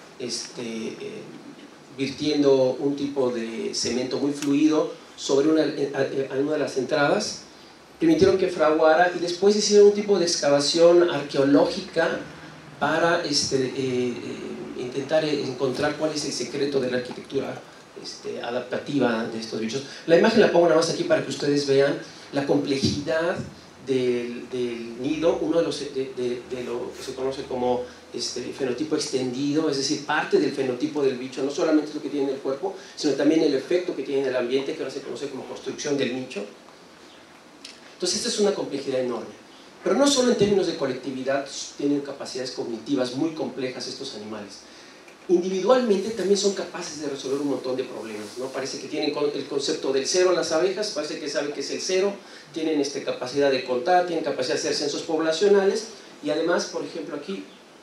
D: virtiendo un tipo de cemento muy fluido sobre una de las entradas. Permitieron que fraguara y después hicieron un tipo de excavación arqueológica para intentar encontrar cuál es el secreto de la arquitectura adaptativa de estos bichos. La imagen la pongo nada más aquí para que ustedes vean la complejidad del nido, uno de lo que se conoce como fenotipo extendido, es decir, parte del fenotipo del bicho, no solamente lo que tiene en el cuerpo, sino también el efecto que tiene en el ambiente, que ahora se conoce como construcción del nicho. Entonces esta es una complejidad enorme, pero no solo en términos de colectividad tienen capacidades cognitivas muy complejas estos animales. Individualmente también son capaces de resolver un montón de problemas, ¿no? Parece que tienen el concepto del cero, las abejas, parece que saben que es el cero, tienen capacidad de contar, tienen capacidad de hacer censos poblacionales y además, por ejemplo, aquí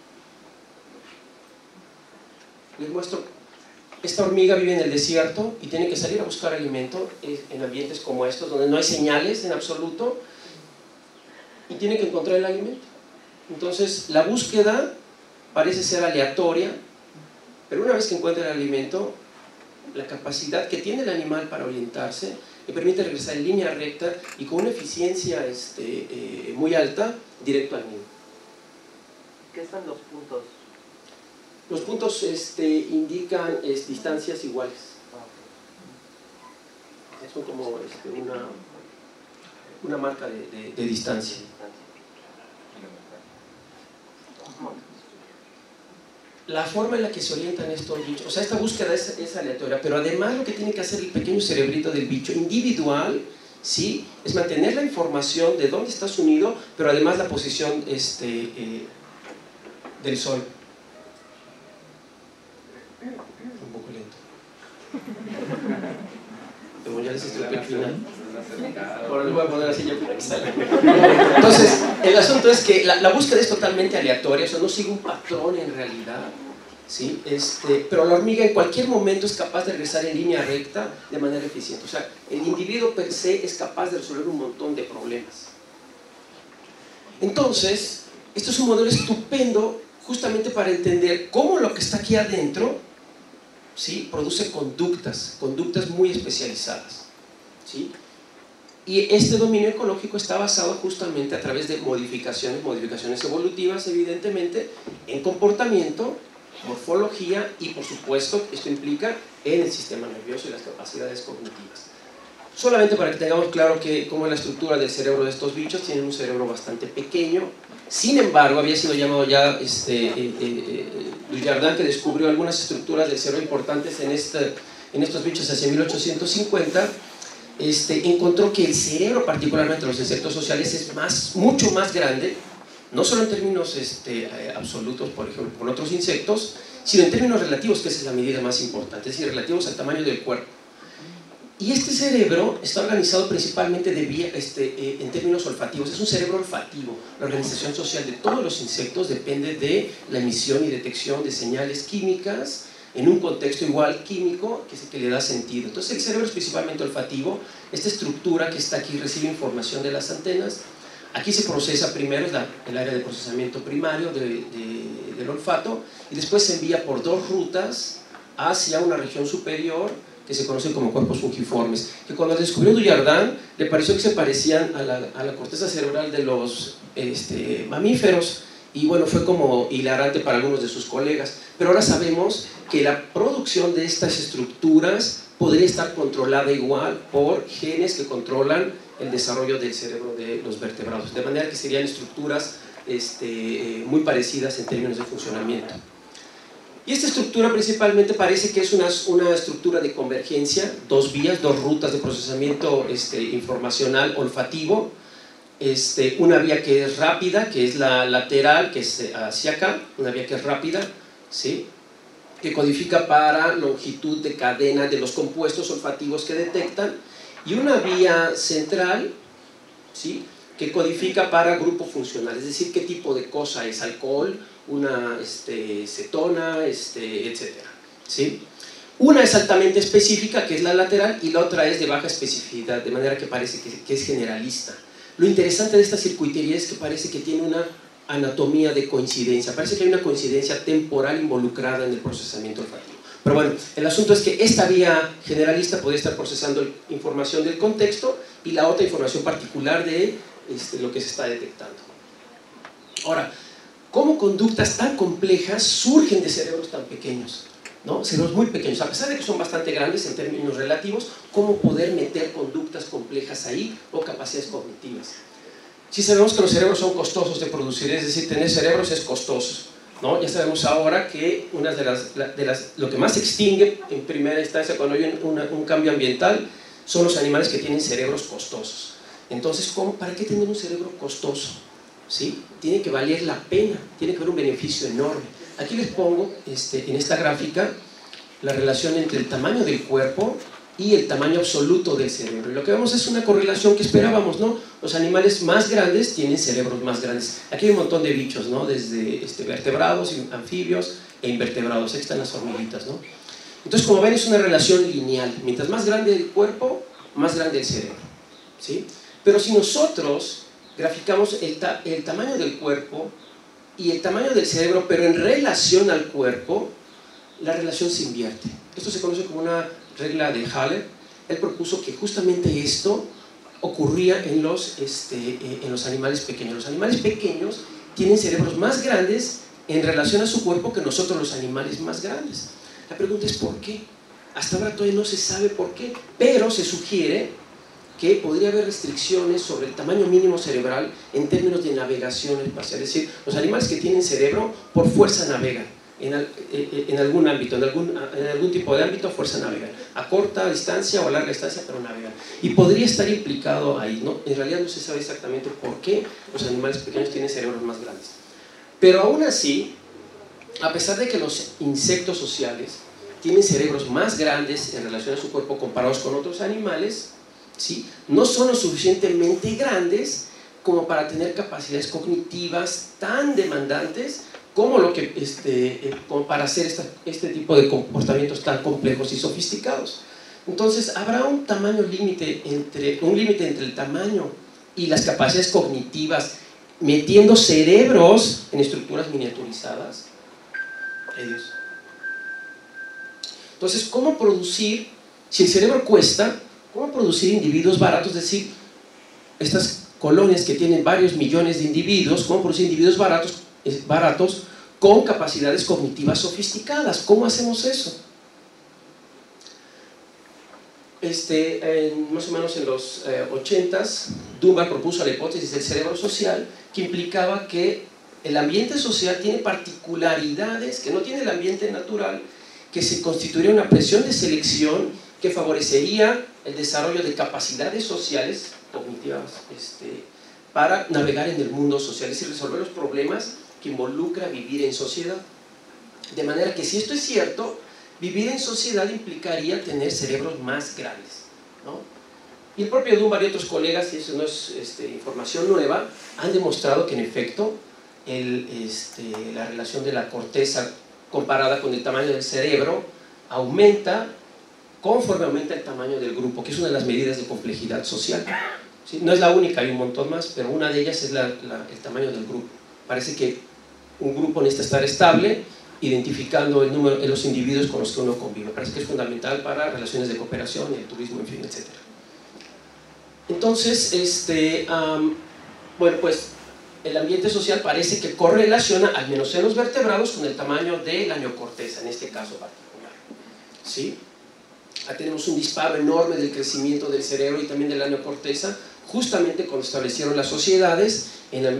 D: les muestro, esta hormiga vive en el desierto y tiene que salir a buscar alimento en ambientes como estos, donde no hay señales en absoluto y tiene que encontrar el alimento. Entonces la búsqueda parece ser aleatoria, pero una vez que encuentra el alimento, la capacidad que tiene el animal para orientarse le permite regresar en línea recta y con una eficiencia muy alta, directo al nido.
E: ¿Qué son los puntos?
D: Los puntos indican distancias iguales. Son como una marca de distancia. la forma en la que se orientan estos bichos, o sea, esta búsqueda es aleatoria, pero además lo que tiene que hacer el pequeño cerebrito del bicho individual, ¿sí?, es mantener la información de dónde está su nido, pero además la posición del sol. Un poco lento. Como ya les estoy al final. Ahora les voy a poner así yo para que salga. Entonces, el asunto es que la búsqueda es totalmente aleatoria, o sea, no sigue un patrón en realidad, ¿sí? Pero la hormiga en cualquier momento es capaz de regresar en línea recta de manera eficiente. O sea, el individuo per se es capaz de resolver un montón de problemas. Entonces, esto es un modelo estupendo justamente para entender cómo lo que está aquí adentro, ¿sí?, produce conductas muy especializadas, ¿sí? Y este dominio ecológico está basado justamente a través de modificaciones evolutivas, evidentemente, en comportamiento, morfología y, por supuesto, esto implica en el sistema nervioso y las capacidades cognitivas. Solamente para que tengamos claro cómo es la estructura del cerebro de estos bichos. Tienen un cerebro bastante pequeño. Sin embargo, había sido llamado ya Dujardin, que descubrió algunas estructuras del cerebro importantes en estos bichos hacia 1850. Encontró que el cerebro, particularmente de los insectos sociales, es mucho más grande, no solo en términos absolutos, por ejemplo, con otros insectos, sino en términos relativos, que esa es la medida más importante, es decir, relativos al tamaño del cuerpo. Y este cerebro está organizado principalmente en términos olfativos. Es un cerebro olfativo. La organización social de todos los insectos depende de la emisión y detección de señales químicas en un contexto igual químico, que es el que le da sentido. Entonces el cerebro es principalmente olfativo. Esta estructura que está aquí recibe información de las antenas. Aquí se procesa primero, el área de procesamiento primario del olfato, y después se envía por dos rutas hacia una región superior que se conocen como cuerpos fungiformes, que cuando descubrió Dujardin le pareció que se parecían a la corteza cerebral de los mamíferos, y bueno, fue como hilarante para algunos de sus colegas. Pero ahora sabemos que la producción de estas estructuras podría estar controlada igual por genes que controlan el desarrollo del cerebro de los vertebrados, de manera que serían estructuras muy parecidas en términos de funcionamiento. Y esta estructura principalmente parece que es una estructura de convergencia, dos vías, dos rutas de procesamiento informacional olfativo. Una vía que es rápida, que es la lateral, que es hacia acá, una vía que es rápida, ¿sí?, que codifica para longitud de cadena de los compuestos olfativos que detectan, y una vía central, ¿sí?, que codifica para grupo funcional, es decir, qué tipo de cosa es, alcohol, una cetona, etc. ¿Sí? Una es altamente específica, que es la lateral, y la otra es de baja especificidad, de manera que parece que es generalista. Lo interesante de esta circuitería es que parece que tiene una anatomía de coincidencia, parece que hay una coincidencia temporal involucrada en el procesamiento olfativo. Pero bueno, el asunto es que esta vía generalista podría estar procesando información del contexto y la otra información particular de lo que se está detectando. Ahora, ¿cómo conductas tan complejas surgen de cerebros tan pequeños? ¿No? Cerebros muy pequeños, a pesar de que son bastante grandes en términos relativos, ¿cómo poder meter conductas complejas ahí o capacidades cognitivas? Sí sabemos que los cerebros son costosos de producir, es decir, tener cerebros es costoso, ¿no? Ya sabemos ahora que una lo que más se extingue en primera instancia cuando hay un cambio ambiental son los animales que tienen cerebros costosos. Entonces, ¿para qué tener un cerebro costoso? ¿Sí? Tiene que valer la pena, tiene que haber un beneficio enorme. Aquí les pongo en esta gráfica la relación entre el tamaño del cuerpo y el tamaño absoluto del cerebro. Y lo que vemos es una correlación que esperábamos, ¿no? Los animales más grandes tienen cerebros más grandes. Aquí hay un montón de bichos, ¿no? Desde vertebrados, anfibios e invertebrados. Aquí están las hormiguitas, ¿no? Entonces, como ven, es una relación lineal. Mientras más grande el cuerpo, más grande el cerebro, ¿sí? Pero si nosotros graficamos el tamaño del cuerpo y el tamaño del cerebro, pero en relación al cuerpo, la relación se invierte. Esto se conoce como una regla de Haller. Él propuso que justamente esto ocurría en los animales pequeños. Los animales pequeños tienen cerebros más grandes en relación a su cuerpo que nosotros los animales más grandes. La pregunta es ¿por qué? Hasta ahora todavía no se sabe por qué, pero se sugiere que podría haber restricciones sobre el tamaño mínimo cerebral en términos de navegación espacial. Es decir, los animales que tienen cerebro por fuerza navegan. en algún ámbito, en algún tipo de ámbito, fuerza navegan. A corta distancia o a larga distancia, pero navegan. Y podría estar implicado ahí, ¿no? En realidad no se sabe exactamente por qué los animales pequeños tienen cerebros más grandes. Pero aún así, a pesar de que los insectos sociales tienen cerebros más grandes en relación a su cuerpo comparados con otros animales, ¿sí?, no son lo suficientemente grandes como para tener capacidades cognitivas tan demandantes como lo que como para hacer este tipo de comportamientos tan complejos y sofisticados. Entonces habrá un límite entre el tamaño y las capacidades cognitivas, metiendo cerebros en estructuras miniaturizadas. Dios. Entonces, ¿cómo producir, si el cerebro cuesta, cómo producir individuos baratos? Es decir, estas colonias que tienen varios millones de individuos, ¿cómo producir individuos baratos con capacidades cognitivas sofisticadas? ¿Cómo hacemos eso? Más o menos en los 80s, Dunbar propuso la hipótesis del cerebro social, que implicaba que el ambiente social tiene particularidades que no tiene el ambiente natural, que se constituiría una presión de selección que favorecería el desarrollo de capacidades sociales cognitivas para navegar en el mundo social, es decir, resolver los problemas que involucra vivir en sociedad. De manera que, si esto es cierto, vivir en sociedad implicaría tener cerebros más grandes, ¿no? Y el propio Dunbar y otros colegas, y eso no es información nueva, han demostrado que en efecto la relación de la corteza comparada con el tamaño del cerebro aumenta conforme aumenta el tamaño del grupo, que es una de las medidas de complejidad social, ¿sí? No es la única, hay un montón más, pero una de ellas es el tamaño del grupo. Parece que un grupo necesita estar estable, identificando el número de los individuos con los que uno convive. Parece que es fundamental para relaciones de cooperación, el turismo, en fin, etc. Entonces, bueno, pues el ambiente social parece que correlaciona, al menos en los vertebrados, con el tamaño de la neocorteza, en este caso particular, ¿sí? Acá tenemos un disparo enorme del crecimiento del cerebro y también de la neocorteza, justamente cuando establecieron las sociedades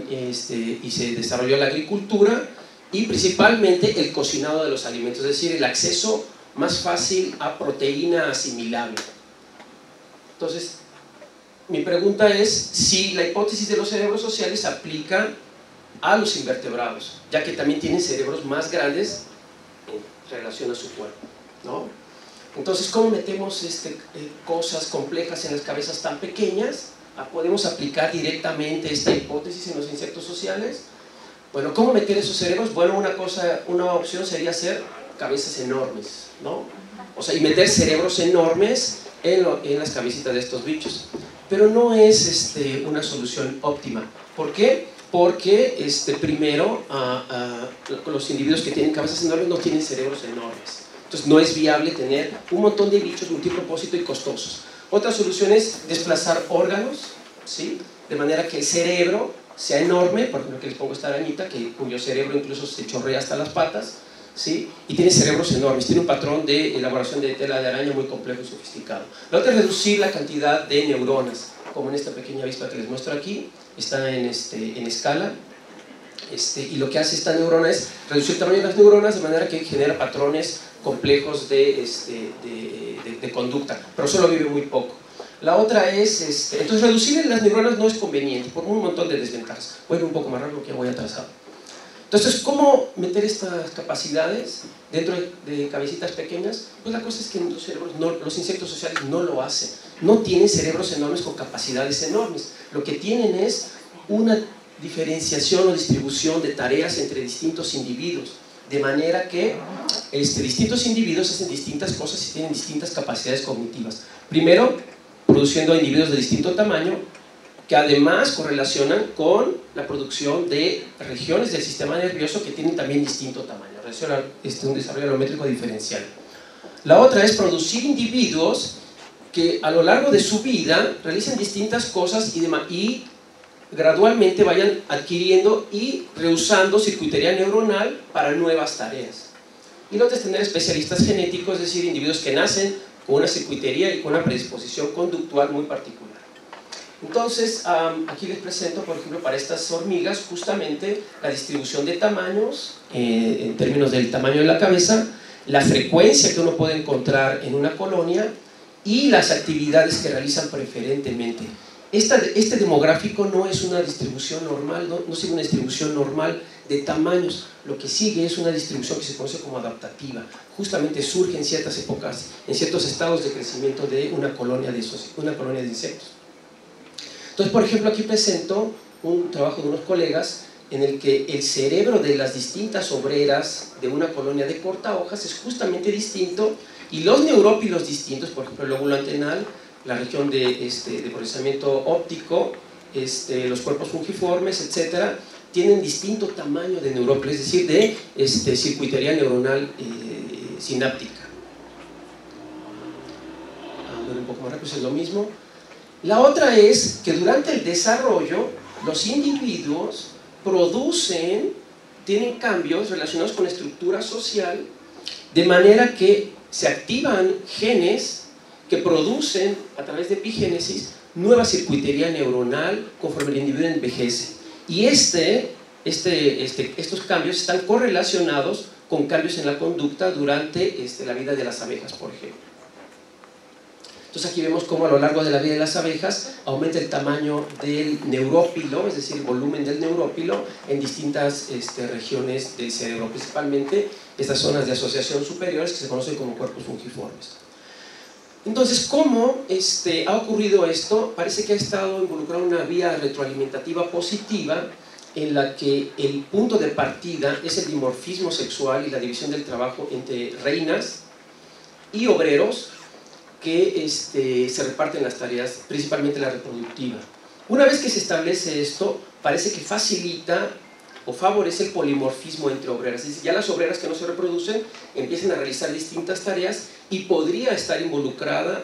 D: y se desarrolló la agricultura y principalmente el cocinado de los alimentos, es decir, el acceso más fácil a proteína asimilable. Entonces, mi pregunta es si la hipótesis de los cerebros sociales aplica a los invertebrados, ya que también tienen cerebros más grandes en relación a su cuerpo, ¿no? Entonces, ¿cómo metemos cosas complejas en las cabezas tan pequeñas? ¿Podemos aplicar directamente esta hipótesis en los insectos sociales? Bueno, ¿cómo meter esos cerebros? Bueno, una opción sería hacer cabezas enormes, ¿no? O sea, y meter cerebros enormes en las cabecitas de estos bichos. Pero no es una solución óptima. ¿Por qué? Porque primero los individuos que tienen cabezas enormes no tienen cerebros enormes. Entonces no es viable tener un montón de bichos multipropósito y costosos. Otra solución es desplazar órganos, ¿sí?, de manera que el cerebro sea enorme. Por ejemplo, que les pongo esta arañita, cuyo cerebro incluso se chorrea hasta las patas, ¿sí?, y tiene cerebros enormes, tiene un patrón de elaboración de tela de araña muy complejo y sofisticado. La otra es reducir la cantidad de neuronas, como en esta pequeña avispa que les muestro aquí, está en escala, y lo que hace esta neurona es reducir el tamaño de las neuronas de manera que genera patrones complejos de conducta, pero solo vive muy poco. La otra es, entonces reducir las neuronas no es conveniente por un montón de desventajas. Voy a ir un poco más rápido que voy atrasado. Entonces, ¿cómo meter estas capacidades dentro de cabecitas pequeñas? Pues la cosa es que los insectos sociales no lo hacen. No tienen cerebros enormes con capacidades enormes. Lo que tienen es una diferenciación o distribución de tareas entre distintos individuos, de manera que distintos individuos hacen distintas cosas y tienen distintas capacidades cognitivas. Primero, produciendo individuos de distinto tamaño, que además correlacionan con la producción de regiones del sistema nervioso que tienen también distinto tamaño, un desarrollo alométrico diferencial. La otra es producir individuos que a lo largo de su vida realicen distintas cosas y gradualmente vayan adquiriendo y reusando circuitería neuronal para nuevas tareas. Y la otra es tener especialistas genéticos, es decir, individuos que nacen con una circuitería y con una predisposición conductual muy particular. Entonces, aquí les presento, por ejemplo, para estas hormigas, justamente la distribución de tamaños, en términos del tamaño de la cabeza, la frecuencia que uno puede encontrar en una colonia y las actividades que realizan preferentemente. Este demográfico no es una distribución normal, no sigue una distribución normal de tamaños, lo que sigue es una distribución que se conoce como adaptativa. Justamente surge en ciertas épocas, en ciertos estados de crecimiento de una colonia de insectos. Entonces, por ejemplo, aquí presento un trabajo de unos colegas en el que el cerebro de las distintas obreras de una colonia de cortahojas es justamente distinto y los neurópilos distintos, por ejemplo, el lóbulo antenal, la región de procesamiento óptico, los cuerpos fungiformes, etcétera, tienen distinto tamaño de neurópilo, es decir, de circuitería neuronal sináptica. Un poco más rápido, es lo mismo. La otra es que durante el desarrollo los individuos tienen cambios relacionados con la estructura social, de manera que se activan genes que producen a través de epigénesis nueva circuitería neuronal conforme el individuo envejece. Y estos cambios están correlacionados con cambios en la conducta durante la vida de las abejas, por ejemplo. Entonces aquí vemos cómo a lo largo de la vida de las abejas aumenta el tamaño del neurópilo, es decir, el volumen del neurópilo en distintas regiones del cerebro, principalmente estas zonas de asociación superiores que se conocen como cuerpos fungiformes. Entonces, ¿cómo ha ocurrido esto? Parece que ha estado involucrada una vía retroalimentativa positiva en la que el punto de partida es el dimorfismo sexual y la división del trabajo entre reinas y obreros que se reparten las tareas, principalmente la reproductiva. Una vez que se establece esto, parece que facilita o favorece el polimorfismo entre obreras. Es decir, ya las obreras que no se reproducen empiezan a realizar distintas tareas y podría estar involucrado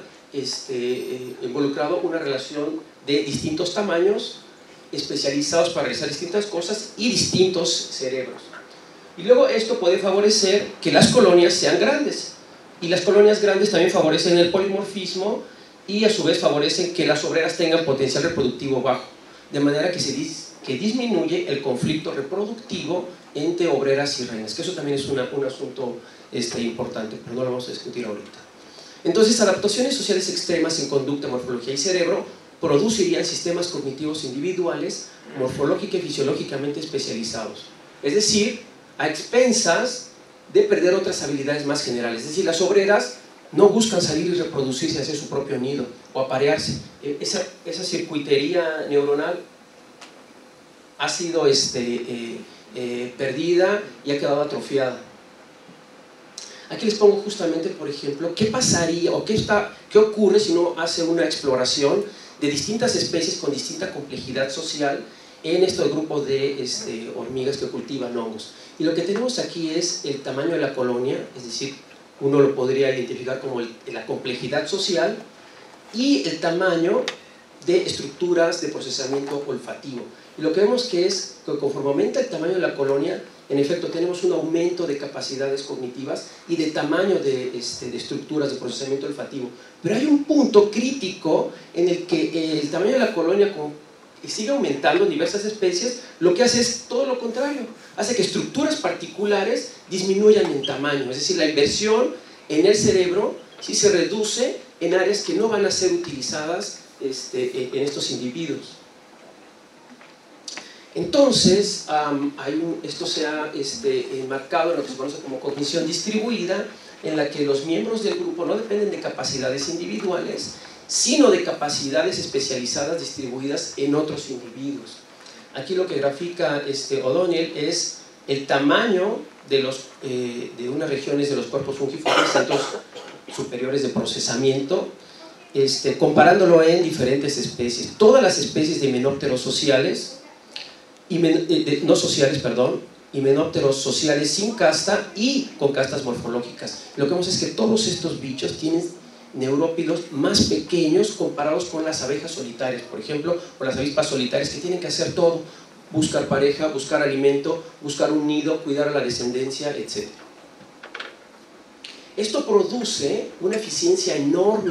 D: una relación de distintos tamaños especializados para realizar distintas cosas y distintos cerebros. Y luego esto puede favorecer que las colonias sean grandes. Y las colonias grandes también favorecen el polimorfismo y a su vez favorecen que las obreras tengan potencial reproductivo bajo, de manera que disminuye el conflicto reproductivo entre obreras y reinas, que eso también es un asunto importante, pero no lo vamos a discutir ahorita. Entonces, adaptaciones sociales extremas en conducta, morfología y cerebro producirían sistemas cognitivos individuales, morfológica y fisiológicamente especializados, es decir, a expensas de perder otras habilidades más generales. Es decir, las obreras no buscan salir y reproducirse, hacer su propio nido o aparearse. Esa circuitería neuronal ha sido perdida y ha quedado atrofiada. Aquí les pongo justamente, por ejemplo, qué pasaría o qué ocurre si uno hace una exploración de distintas especies con distinta complejidad social en este grupo de hormigas que cultivan hongos. Y lo que tenemos aquí es el tamaño de la colonia, es decir, uno lo podría identificar como la complejidad social y el tamaño de estructuras de procesamiento olfativo. Y lo que vemos que es que conforme aumenta el tamaño de la colonia, en efecto tenemos un aumento de capacidades cognitivas y de tamaño de estructuras de procesamiento olfativo. Pero hay un punto crítico en el que el tamaño de la colonia sigue aumentando en diversas especies, lo que hace es todo lo contrario, hace que estructuras particulares disminuyan en tamaño, es decir, la inversión en el cerebro sí se reduce en áreas que no van a ser utilizadas en estos individuos. Entonces, esto se ha enmarcado en lo que se conoce como cognición distribuida, en la que los miembros del grupo no dependen de capacidades individuales, sino de capacidades especializadas distribuidas en otros individuos. Aquí lo que grafica O'Donnell es el tamaño de unas regiones de los cuerpos fungiformes, centros superiores de procesamiento, comparándolo en diferentes especies. Todas las especies de himenópteros sociales, y himenópteros sociales sin casta y con castas morfológicas. Lo que vemos es que todos estos bichos tienen neurópilos más pequeños comparados con las abejas solitarias, por ejemplo, o las avispas solitarias, que tienen que hacer todo: buscar pareja, buscar alimento, buscar un nido, cuidar a la descendencia, etc. Esto produce una eficiencia enorme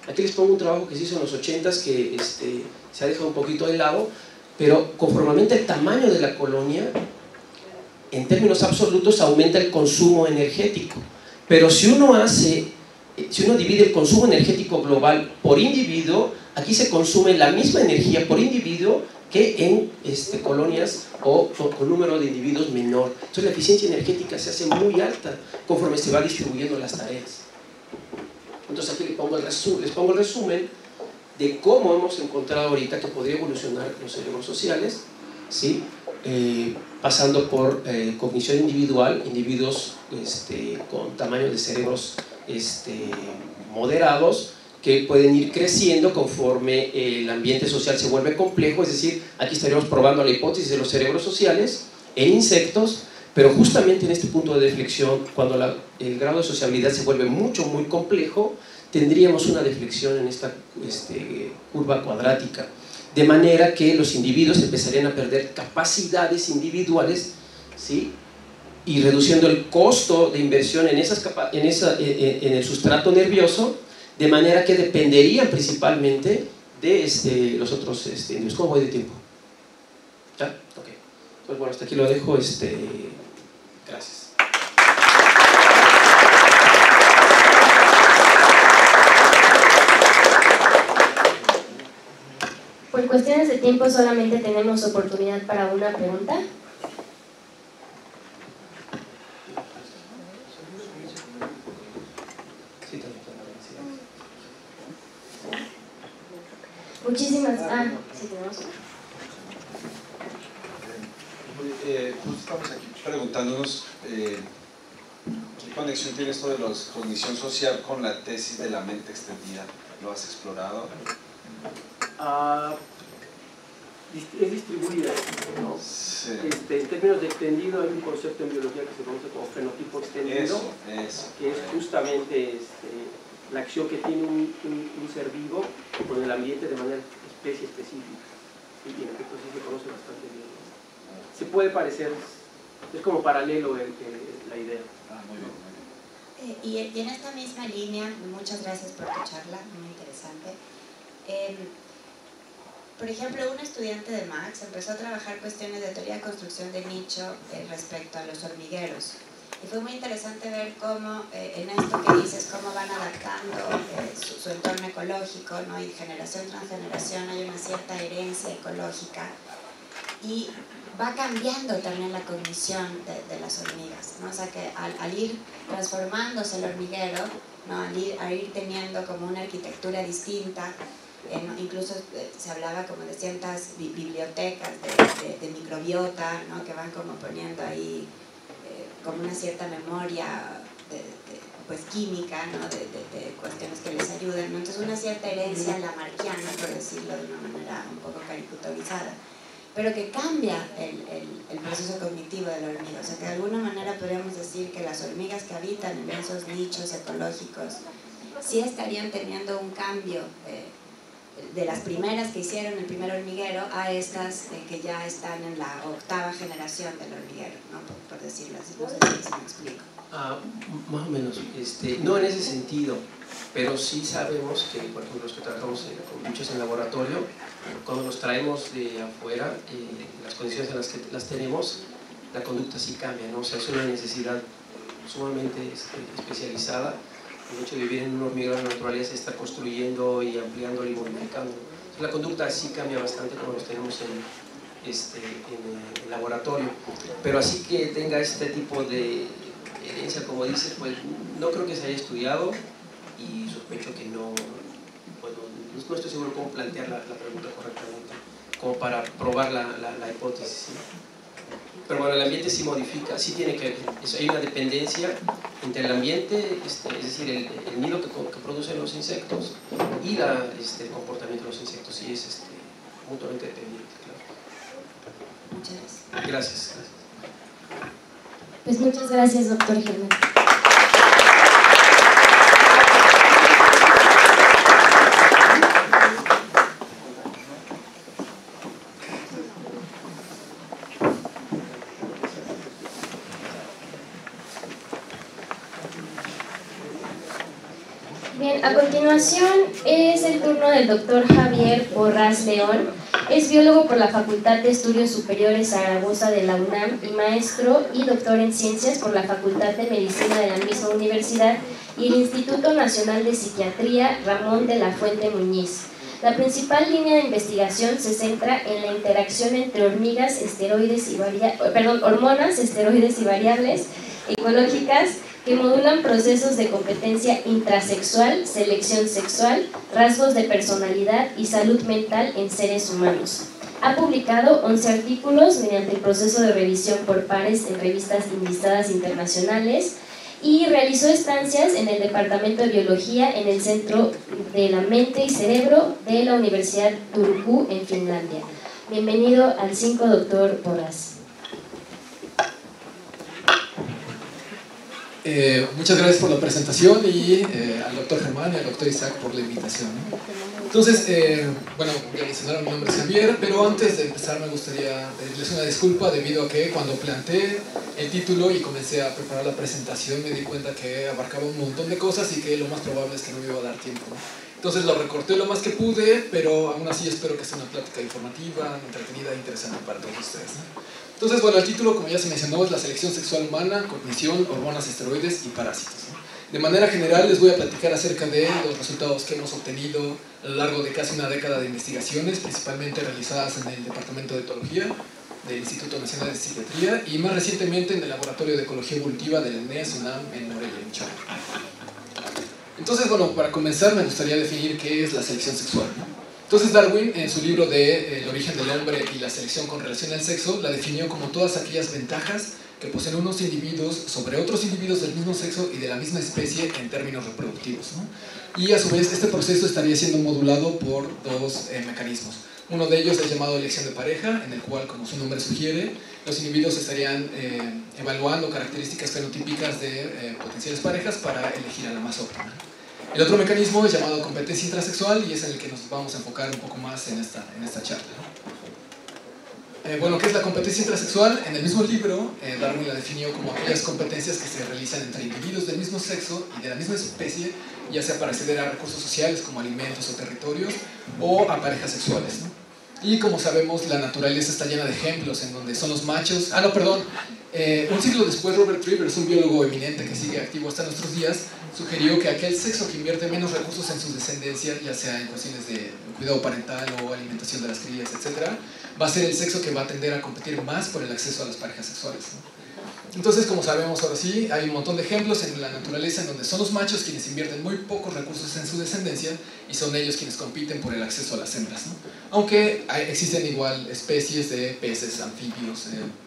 D: Aquí les pongo un trabajo que se hizo en los 80s que se ha dejado un poquito de lado, pero conforme aumenta el tamaño de la colonia, en términos absolutos aumenta el consumo energético. Pero si uno divide el consumo energético global por individuo, aquí se consume la misma energía por individuo que en colonias o con número de individuos menor. Entonces la eficiencia energética se hace muy alta conforme se va distribuyendo las tareas. Entonces aquí les pongo el resumen de cómo hemos encontrado ahorita que podría evolucionar los cerebros sociales, ¿sí? Pasando por cognición individual, individuos con tamaño de cerebros moderados, que pueden ir creciendo conforme el ambiente social se vuelve complejo. Es decir, aquí estaríamos probando la hipótesis de los cerebros sociales en insectos, pero justamente en este punto de deflexión, cuando el grado de sociabilidad se vuelve muy complejo, tendríamos una deflexión en esta curva cuadrática, de manera que los individuos empezarían a perder capacidades individuales, ¿sí? Y reduciendo el costo de inversión en el sustrato nervioso, de manera que dependerían principalmente de los otros individuos. ¿Cómo voy de tiempo? ¿Ya? Ok. Entonces, bueno, hasta aquí lo dejo. Gracias.
A: Por cuestiones de tiempo solamente tenemos oportunidad para una pregunta. Muchísimas. Sí, tenemos.
F: Pues estamos aquí preguntándonos qué conexión tiene esto de la cognición social con la tesis de la mente extendida. ¿Lo has explorado?
D: Es distribuida, ¿no?
F: Sí.
D: En términos de extendido, hay un concepto en biología que se conoce como fenotipo extendido, que es justamente la acción que tiene un ser vivo con el ambiente de manera especie específica. Y en efecto sí se conoce bastante bien. Se puede parecer, es como paralelo la idea.
F: Muy bien, muy bien.
G: Y en esta misma línea, muchas gracias por tu charla, muy interesante. Por ejemplo, un estudiante de Max empezó a trabajar cuestiones de teoría de construcción de nicho respecto a los hormigueros. Y fue muy interesante ver cómo en esto que dices, cómo van adaptando su entorno ecológico, ¿no? Y generación tras generación hay una cierta herencia ecológica. Y va cambiando también la cognición de las hormigas, ¿no? O sea que al ir transformándose el hormiguero, ¿no? al ir teniendo como una arquitectura distinta, incluso se hablaba como de ciertas bibliotecas de microbiota, ¿no? Que van como poniendo ahí como una cierta memoria pues química, ¿no? de cuestiones que les ayudan, ¿no? Entonces una cierta herencia lamarckiana, por decirlo de una manera un poco caricaturizada, pero que cambia el proceso cognitivo de la hormiga. O sea que de alguna manera podríamos decir que las hormigas que habitan en esos nichos ecológicos sí estarían teniendo un cambio de las primeras que hicieron el primer hormiguero a estas que ya están en la 8ª generación del hormiguero, ¿no? Por decirlo así, no sé si me explico.
D: Más o menos, no en ese sentido, pero sí sabemos que, por ejemplo, los que trabajamos con muchos en laboratorio, cuando los traemos de afuera, las condiciones en las que las tenemos, la conducta sí cambia, ¿no? O sea, es una necesidad sumamente especializada. El hecho de vivir en un hormiguero de la naturaleza se está construyendo y ampliando y modificando. Entonces, la conducta sí cambia bastante como los tenemos en el laboratorio. Pero así que tenga este tipo de herencia, como dices, pues no creo que se haya estudiado y sospecho que no, bueno, no estoy seguro cómo plantear la pregunta correctamente, como para probar la hipótesis, ¿sí? Pero bueno, el ambiente sí modifica, sí tiene que, hay una dependencia entre el ambiente, es decir, el nido que producen los insectos y el comportamiento de los insectos, sí es mutuamente dependiente, claro.
G: Muchas gracias.
D: Gracias.
A: Pues muchas gracias, doctor Germán. Bien, a continuación es el turno del doctor Javier Borrás León. Es biólogo por la Facultad de Estudios Superiores Zaragoza de la UNAM y maestro y doctor en ciencias por la Facultad de Medicina de la misma universidad y el Instituto Nacional de Psiquiatría Ramón de la Fuente Muñiz. La principal línea de investigación se centra en la interacción entre hormonas, esteroides y variables ecológicas que modulan procesos de competencia intrasexual, selección sexual, rasgos de personalidad y salud mental en seres humanos. Ha publicado 11 artículos mediante el proceso de revisión por pares en revistas indizadas internacionales y realizó estancias en el Departamento de Biología en el Centro de la Mente y Cerebro de la Universidad Turku en Finlandia. Bienvenido al 5, doctor Borrás.
H: Muchas gracias por la presentación y al doctor Germán y al doctor Isaac por la invitación. Entonces, bueno, ya mencionaron, mi nombre es Javier, pero antes de empezar me gustaría pedirles una disculpa debido a que cuando planteé el título y comencé a preparar la presentación me di cuenta que abarcaba un montón de cosas y que lo más probable es que no me iba a dar tiempo, ¿no? Entonces lo recorté lo más que pude, pero aún así espero que sea una plática informativa, entretenida e interesante para todos ustedes, ¿no? Entonces, bueno, el título, como ya se mencionó, es la selección sexual humana, cognición, hormonas, esteroides y parásitos, ¿no? De manera general les voy a platicar acerca de los resultados que hemos obtenido a lo largo de casi una década de investigaciones, principalmente realizadas en el Departamento de Etología del Instituto Nacional de Psiquiatría y más recientemente en el Laboratorio de Ecología Evolutiva del ENES UNAM en Morelia, Michoacán. Entonces, bueno, para comenzar me gustaría definir qué es la selección sexual, ¿no? Entonces Darwin, en su libro de El origen del hombre y la selección con relación al sexo, la definió como todas aquellas ventajas que poseen unos individuos sobre otros individuos del mismo sexo y de la misma especie en términos reproductivos, ¿no? Y a su vez este proceso estaría siendo modulado por dos mecanismos. Uno de ellos es llamado elección de pareja, en el cual, como su nombre sugiere, los individuos estarían evaluando características fenotípicas de potenciales parejas para elegir a la más óptima. El otro mecanismo es llamado competencia intrasexual y es en el que nos vamos a enfocar un poco más en esta charla, ¿no? Bueno, ¿qué es la competencia intrasexual? En el mismo libro, Darwin la definió como aquellas competencias que se realizan entre individuos del mismo sexo y de la misma especie, ya sea para acceder a recursos sociales como alimentos o territorios, o a parejas sexuales, ¿no? Y como sabemos, la naturaleza está llena de ejemplos en donde son los machos... un siglo después, Robert Rivers, un biólogo eminente que sigue activo hasta nuestros días, sugirió que aquel sexo que invierte menos recursos en su descendencia, ya sea en cuestiones de cuidado parental o alimentación de las crías, etc., va a ser el sexo que va a tender a competir más por el acceso a las parejas sexuales, ¿no? Entonces, como sabemos ahora sí, hay un montón de ejemplos en la naturaleza en donde son los machos quienes invierten muy pocos recursos en su descendencia y son ellos quienes compiten por el acceso a las hembras, ¿no? Aunque existen igual especies de peces, anfibios,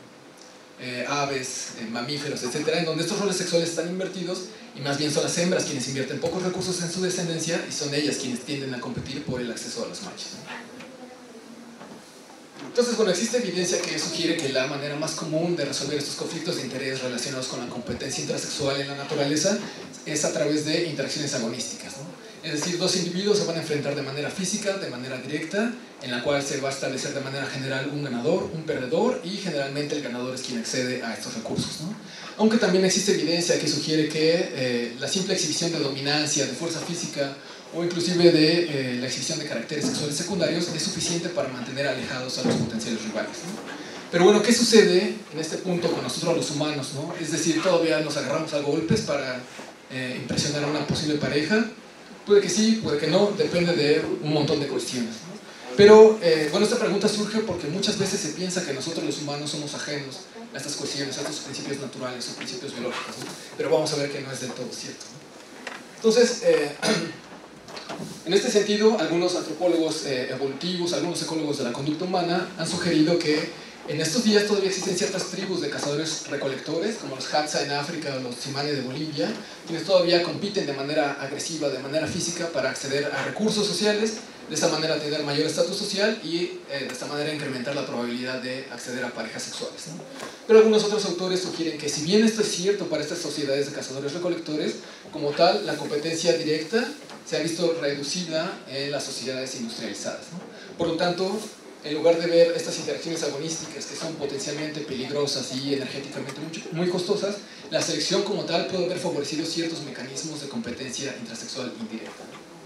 H: aves, mamíferos, etcétera, en donde estos roles sexuales están invertidos y más bien son las hembras quienes invierten pocos recursos en su descendencia y son ellas quienes tienden a competir por el acceso a los machos, ¿no? Entonces, bueno, existe evidencia que sugiere que la manera más común de resolver estos conflictos de interés relacionados con la competencia intrasexual en la naturaleza es a través de interacciones agonísticas, ¿no? Es decir, dos individuos se van a enfrentar de manera física, de manera directa, en la cual se va a establecer de manera general un ganador, un perdedor, y generalmente el ganador es quien accede a estos recursos, ¿no? Aunque también existe evidencia que sugiere que la simple exhibición de dominancia, de fuerza física, o inclusive de la exhibición de caracteres sexuales secundarios es suficiente para mantener alejados a los potenciales rivales, ¿no? Pero bueno, ¿qué sucede en este punto con nosotros los humanos, ¿no? Es decir, todavía nos agarramos a golpes para impresionar a una posible pareja. Puede que sí, puede que no, depende de un montón de cuestiones, ¿no? Pero, bueno, esta pregunta surge porque muchas veces se piensa que nosotros los humanos somos ajenos a estas cuestiones, a estos principios naturales o principios biológicos, ¿no? Pero vamos a ver que no es del todo cierto, ¿no? Entonces, en este sentido, algunos antropólogos evolutivos, algunos ecólogos de la conducta humana han sugerido que en estos días todavía existen ciertas tribus de cazadores-recolectores, como los Hadza en África o los Tsimane de Bolivia, quienes todavía compiten de manera agresiva, de manera física, para acceder a recursos sociales, de esta manera tener mayor estatus social y de esta manera incrementar la probabilidad de acceder a parejas sexuales, ¿no? Pero algunos otros autores sugieren que si bien esto es cierto para estas sociedades de cazadores-recolectores, como tal, la competencia directa se ha visto reducida en las sociedades industrializadas, ¿no? Por lo tanto, en lugar de ver estas interacciones agonísticas que son potencialmente peligrosas y energéticamente muy costosas, la selección como tal puede haber favorecido ciertos mecanismos de competencia intrasexual indirecta.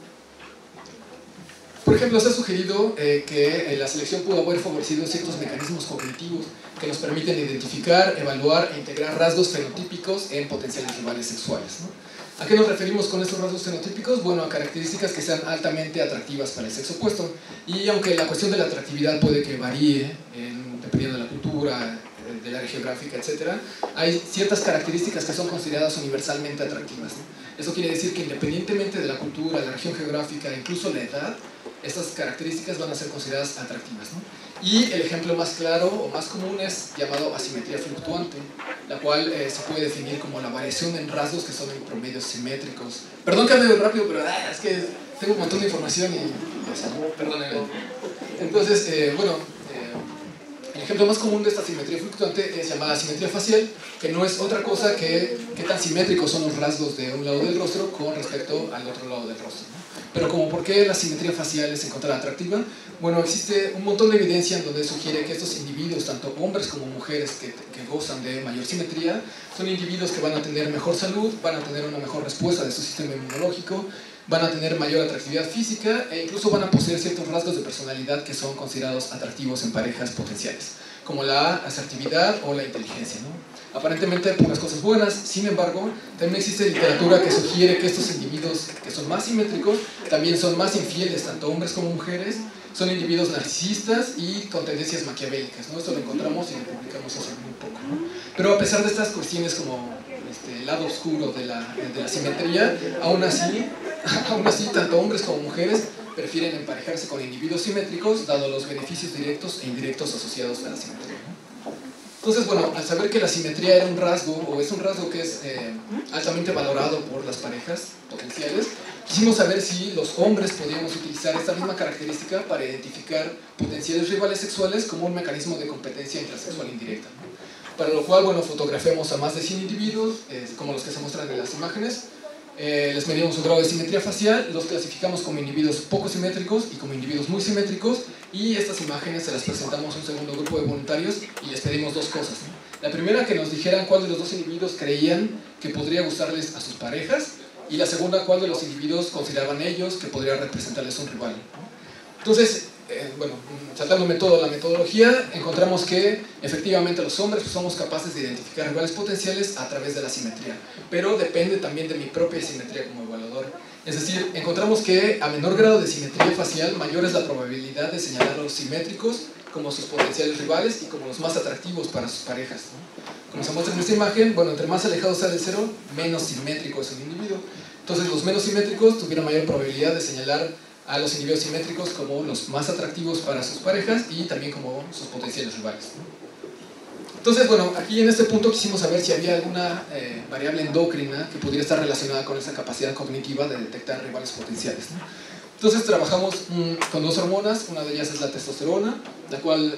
H: Por ejemplo, se ha sugerido que la selección pudo haber favorecido ciertos mecanismos cognitivos que nos permiten identificar, evaluar e integrar rasgos fenotípicos en potenciales rivales sexuales, ¿no? ¿A qué nos referimos con estos rasgos fenotípicos? Bueno, a características que sean altamente atractivas para el sexo opuesto. Y aunque la cuestión de la atractividad puede que varíe dependiendo de la cultura, del área geográfica, etc., hay ciertas características que son consideradas universalmente atractivas, ¿no? Eso quiere decir que independientemente de la cultura, de la región geográfica, incluso la edad, estas características van a ser consideradas atractivas, ¿no? Y el ejemplo más claro o más común es llamado asimetría fluctuante, la cual se puede definir como la variación en rasgos que son en promedio simétricos. Perdón que ande rápido, pero es que tengo un montón de información y perdónenme. Entonces, el ejemplo más común de esta asimetría fluctuante es llamada asimetría facial, que no es otra cosa que qué tan simétricos son los rasgos de un lado del rostro con respecto al otro lado del rostro, ¿no? Pero como por qué la simetría facial es encontrada atractiva, bueno, existe un montón de evidencia en donde sugiere que estos individuos, tanto hombres como mujeres que gozan de mayor simetría, son individuos que van a tener mejor salud, van a tener una mejor respuesta de su sistema inmunológico, van a tener mayor atractividad física e incluso van a poseer ciertos rasgos de personalidad que son considerados atractivos en parejas potenciales, como la asertividad o la inteligencia, ¿no? Aparentemente puras cosas buenas. Sin embargo, también existe literatura que sugiere que estos individuos que son más simétricos también son más infieles, tanto hombres como mujeres, son individuos narcisistas y con tendencias maquiavélicas, ¿no? Esto lo encontramos y lo publicamos hace muy poco, ¿no? Pero a pesar de estas cuestiones como el lado oscuro de la simetría, aún así, tanto hombres como mujeres prefieren emparejarse con individuos simétricos, dado los beneficios directos e indirectos asociados a la simetría, ¿no? Entonces, bueno, al saber que la simetría era un rasgo, o es un rasgo que es altamente valorado por las parejas potenciales, quisimos saber si los hombres podíamos utilizar esta misma característica para identificar potenciales rivales sexuales como un mecanismo de competencia intrasexual indirecta, ¿no? Para lo cual, bueno, fotografiamos a más de 100 individuos, como los que se muestran en las imágenes. Les medimos su grado de simetría facial, los clasificamos como individuos poco simétricos y como individuos muy simétricos, y estas imágenes se las presentamos a un segundo grupo de voluntarios y les pedimos dos cosas, ¿no? La primera, que nos dijeran cuál de los dos individuos creían que podría gustarles a sus parejas, y la segunda, cuál de los individuos consideraban ellos que podría representarles un rival, ¿no? Entonces, saltándome toda la metodología, encontramos que efectivamente los hombres somos capaces de identificar rivales potenciales a través de la simetría, pero depende también de mi propia simetría como evaluador. Es decir, encontramos que a menor grado de simetría facial, mayor es la probabilidad de señalar a los simétricos como sus potenciales rivales y como los más atractivos para sus parejas, ¿no? Como se muestra en esta imagen, bueno, entre más alejado sea del cero, menos simétrico es un individuo. Entonces los menos simétricos tuvieron mayor probabilidad de señalar a los individuos simétricos como los más atractivos para sus parejas y también como sus potenciales rivales, ¿no? Entonces, bueno, aquí en este punto quisimos saber si había alguna variable endócrina que pudiera estar relacionada con esa capacidad cognitiva de detectar rivales potenciales, ¿no? Entonces trabajamos con dos hormonas, una de ellas es la testosterona, la cual,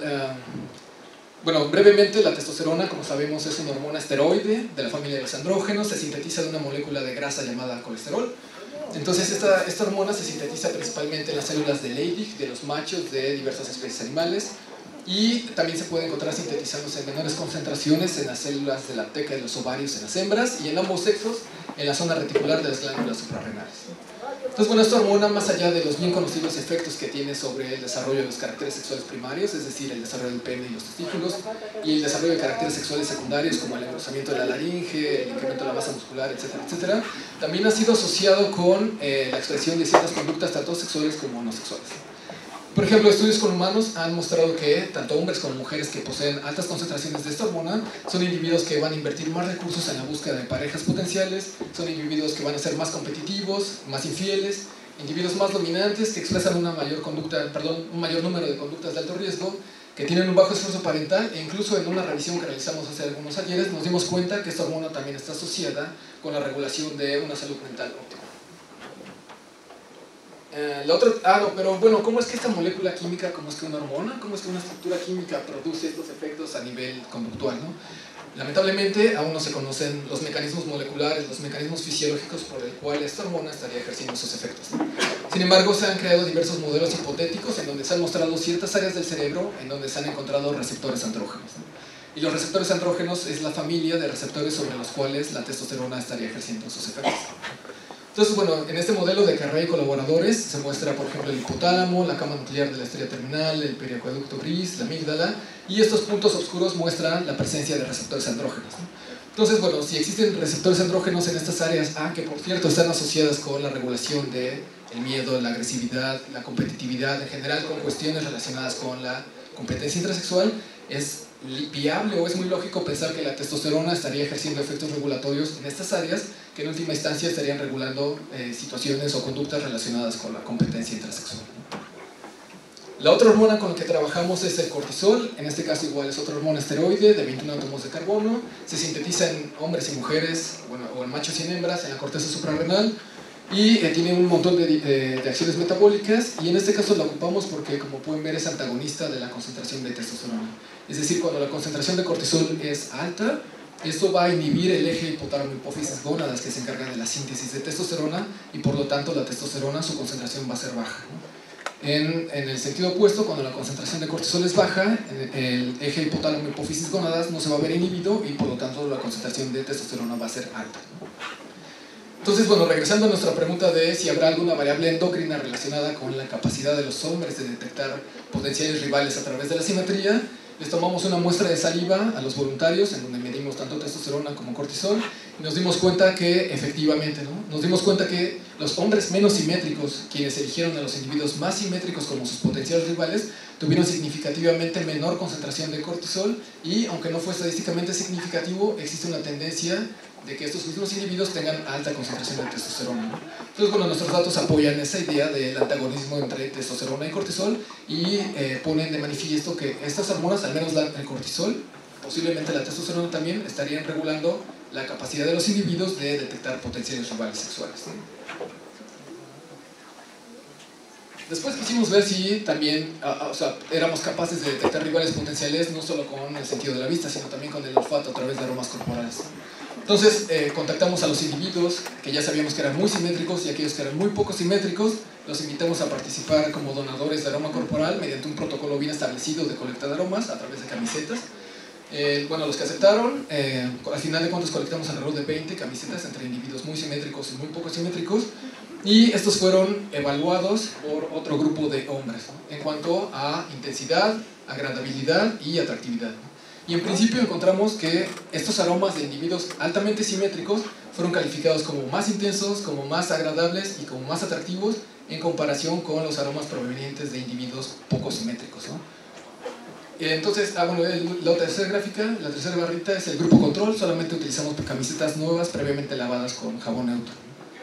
H: brevemente, la testosterona, como sabemos, es una hormona esteroide de la familia de los andrógenos, se sintetiza de una molécula de grasa llamada colesterol. Entonces esta hormona se sintetiza principalmente en las células de Leydig, de los machos de diversas especies animales, y también se puede encontrar sintetizándose en menores concentraciones en las células de la teca de los ovarios en las hembras y en ambos sexos en la zona reticular de las glándulas suprarrenales. Entonces, bueno, esta hormona, más allá de los bien conocidos efectos que tiene sobre el desarrollo de los caracteres sexuales primarios, es decir, el desarrollo del pene y los testículos, y el desarrollo de caracteres sexuales secundarios como el engrosamiento de la laringe, el incremento de la masa muscular, etcétera, etcétera, también ha sido asociado con la expresión de ciertas conductas tanto sexuales como no sexuales. Por ejemplo, estudios con humanos han mostrado que tanto hombres como mujeres que poseen altas concentraciones de esta hormona son individuos que van a invertir más recursos en la búsqueda de parejas potenciales, son individuos que van a ser más competitivos, más infieles, individuos más dominantes que expresan un mayor número de conductas de alto riesgo, que tienen un bajo esfuerzo parental, e incluso en una revisión que realizamos hace algunos ayeres nos dimos cuenta que esta hormona también está asociada con la regulación de una salud mental óptima. Pero bueno, ¿cómo es que esta molécula química, cómo es que una hormona, cómo es que una estructura química produce estos efectos a nivel conductual, ¿no? Lamentablemente aún no se conocen los mecanismos moleculares, los mecanismos fisiológicos por el cual esta hormona estaría ejerciendo esos efectos, ¿no? Sin embargo, se han creado diversos modelos hipotéticos en donde se han mostrado ciertas áreas del cerebro en donde se han encontrado receptores andrógenos, ¿no? Y los receptores andrógenos es la familia de receptores sobre los cuales la testosterona estaría ejerciendo sus efectos. Entonces, bueno, en este modelo de Carré y colaboradores se muestra, por ejemplo, el hipotálamo, la cama nuclear de la estrella terminal, el periacueducto gris, la amígdala, y estos puntos oscuros muestran la presencia de receptores andrógenos, ¿no? Entonces, bueno, si existen receptores andrógenos en estas áreas, que por cierto están asociadas con la regulación del miedo, la agresividad, la competitividad, en general con cuestiones relacionadas con la competencia intrasexual, es viable o es muy lógico pensar que la testosterona estaría ejerciendo efectos regulatorios en estas áreas que en última instancia estarían regulando situaciones o conductas relacionadas con la competencia intrasexual. La otra hormona con la que trabajamos es el cortisol, en este caso igual es otra hormona esteroide de 21 átomos de carbono, se sintetiza en hombres y mujeres, bueno, o en machos y en hembras, en la corteza suprarrenal, y tiene un montón de acciones metabólicas, y en este caso la ocupamos porque, como pueden ver, es antagonista de la concentración de testosterona. Es decir, cuando la concentración de cortisol es alta, esto va a inhibir el eje hipotálamo hipófisis gónadas que se encargan de la síntesis de testosterona, y por lo tanto la testosterona, su concentración va a ser baja, ¿no? En el sentido opuesto, cuando la concentración de cortisol es baja, el eje hipotálamo hipófisis gónadas no se va a ver inhibido y por lo tanto la concentración de testosterona va a ser alta, ¿no? Entonces, bueno, regresando a nuestra pregunta de si habrá alguna variable endocrina relacionada con la capacidad de los hombres de detectar potenciales rivales a través de la simetría, les tomamos una muestra de saliva a los voluntarios en donde medimos tanto testosterona como cortisol y nos dimos cuenta que efectivamente, ¿no? Nos dimos cuenta que los hombres menos simétricos, quienes eligieron a los individuos más simétricos como sus potenciales rivales, tuvieron significativamente menor concentración de cortisol y, aunque no fue estadísticamente significativo, existe una tendencia de que estos mismos individuos tengan alta concentración de testosterona, ¿no? Entonces, bueno, nuestros datos apoyan esa idea del antagonismo entre testosterona y cortisol y ponen de manifiesto que estas hormonas, al menos el cortisol, posiblemente la testosterona también, estarían regulando la capacidad de los individuos de detectar potenciales rivales sexuales, ¿no? Después quisimos ver si también o sea, éramos capaces de detectar rivales potenciales no solo con el sentido de la vista, sino también con el olfato a través de aromas corporales. Entonces contactamos a los individuos que ya sabíamos que eran muy simétricos y aquellos que eran muy poco simétricos, los invitamos a participar como donadores de aroma corporal mediante un protocolo bien establecido de colecta de aromas a través de camisetas. Bueno, los que aceptaron, al final de cuentas colectamos alrededor de 20 camisetas entre individuos muy simétricos y muy poco simétricos, y estos fueron evaluados por otro grupo de hombres, ¿no? En cuanto a intensidad, agradabilidad y atractividad, ¿no? Y en principio encontramos que estos aromas de individuos altamente simétricos fueron calificados como más intensos, como más agradables y como más atractivos en comparación con los aromas provenientes de individuos poco simétricos, ¿no? Entonces, bueno, la tercera gráfica, la tercera barrita es el grupo control, solamente utilizamos camisetas nuevas previamente lavadas con jabón neutro.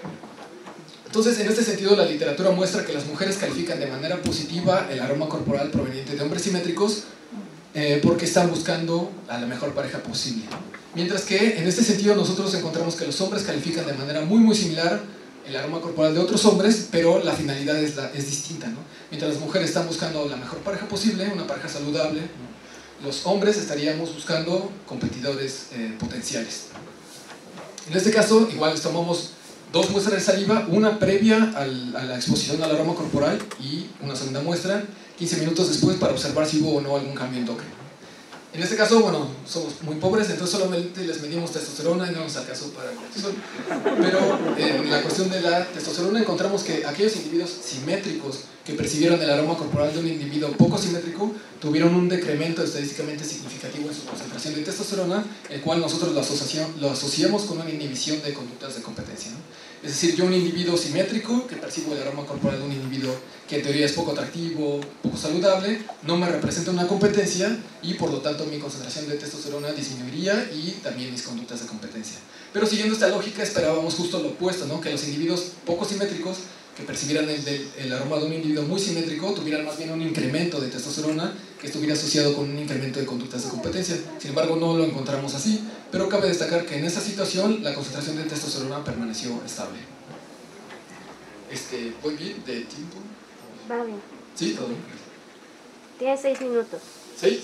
H: Entonces, en este sentido, la literatura muestra que las mujeres califican de manera positiva el aroma corporal proveniente de hombres simétricos porque están buscando a la mejor pareja posible. Mientras que, en este sentido, nosotros encontramos que los hombres califican de manera muy similar el aroma corporal de otros hombres, pero la finalidad es distinta, ¿no? Mientras las mujeres están buscando la mejor pareja posible, una pareja saludable, los hombres estaríamos buscando competidores potenciales. En este caso, igual les tomamos dos muestras de saliva, una previa a la exposición al aroma corporal y una segunda muestra 15 minutos después para observar si hubo o no algún cambio endocrino. En este caso, bueno, somos muy pobres, entonces solamente les medimos testosterona y no nos alcanzó para el cortisol. Pero en la cuestión de la testosterona encontramos que aquellos individuos simétricos que percibieron el aroma corporal de un individuo poco simétrico tuvieron un decremento estadísticamente significativo en su concentración de testosterona, el cual nosotros lo asociamos con una inhibición de conductas de competencia, ¿no? Es decir, yo un individuo simétrico que percibo el aroma corporal de un individuo que en teoría es poco atractivo, poco saludable, no me representa una competencia y por lo tanto mi concentración de testosterona disminuiría y también mis conductas de competencia. Pero siguiendo esta lógica esperábamos justo lo opuesto, ¿no? Que los individuos poco simétricos que percibieran el aroma de un individuo muy simétrico tuvieran más bien un incremento de testosterona que estuviera asociado con un incremento de conductas de competencia. Sin embargo, no lo encontramos así, pero cabe destacar que en esa situación la concentración de testosterona permaneció estable. ¿Voy bien de tiempo?
I: Va bien.
H: ¿Sí? ¿Todo bien?
I: Tienes 6 minutos.
H: ¿6?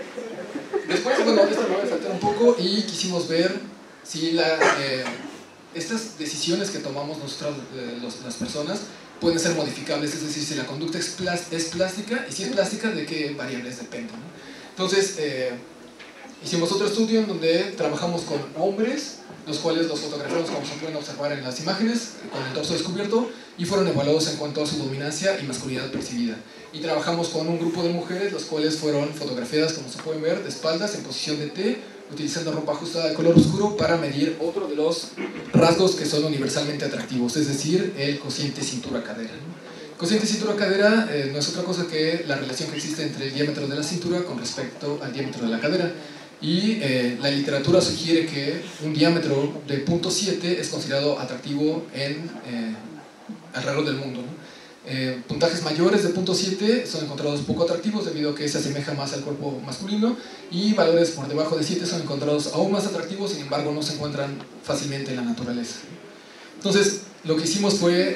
H: Después, bueno, esto me va a faltar un poco y quisimos ver si estas decisiones que tomamos nosotros, las personas, pueden ser modificables, es decir, si la conducta es plástica, y si es plástica, ¿de qué variables depende, ¿no? Entonces, hicimos otro estudio en donde trabajamos con hombres, los cuales los fotografiamos, como se pueden observar en las imágenes, con el torso descubierto, y fueron evaluados en cuanto a su dominancia y masculinidad percibida. Y trabajamos con un grupo de mujeres, las cuales fueron fotografiadas, como se pueden ver, de espaldas, en posición de T, utilizando ropa ajustada de color oscuro para medir otro de los rasgos que son universalmente atractivos, es decir, el cociente cintura-cadera. El cociente cintura-cadera no es otra cosa que la relación que existe entre el diámetro de la cintura con respecto al diámetro de la cadera. Y la literatura sugiere que un diámetro de 0.7 es considerado atractivo alrededor del mundo, ¿no? Puntajes mayores de 0.7 son encontrados poco atractivos debido a que se asemeja más al cuerpo masculino, y valores por debajo de 7 son encontrados aún más atractivos, sin embargo no se encuentran fácilmente en la naturaleza. Entonces lo que hicimos fue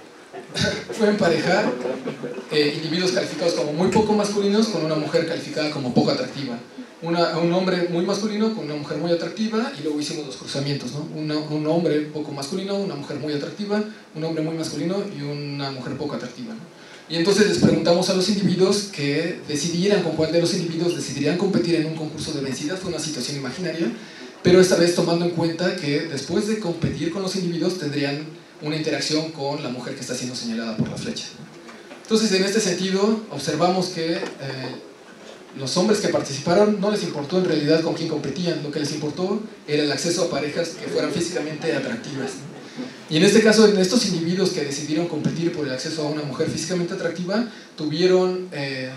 H: emparejar individuos calificados como muy poco masculinos con una mujer calificada como poco atractiva. Un hombre muy masculino con una mujer muy atractiva, y luego hicimos los cruzamientos, ¿no? Un hombre poco masculino, una mujer muy atractiva, un hombre muy masculino y una mujer poco atractiva, ¿no? Y entonces les preguntamos a los individuos que decidieran con cuál de los individuos decidirían competir en un concurso de vencidas. Fue una situación imaginaria, pero esta vez tomando en cuenta que después de competir con los individuos tendrían una interacción con la mujer que está siendo señalada por la flecha. Entonces, en este sentido, observamos que los hombres que participaron no les importó en realidad con quién competían, lo que les importó era el acceso a parejas que fueran físicamente atractivas, ¿no? Y en este caso, en estos individuos que decidieron competir por el acceso a una mujer físicamente atractiva, tuvieron,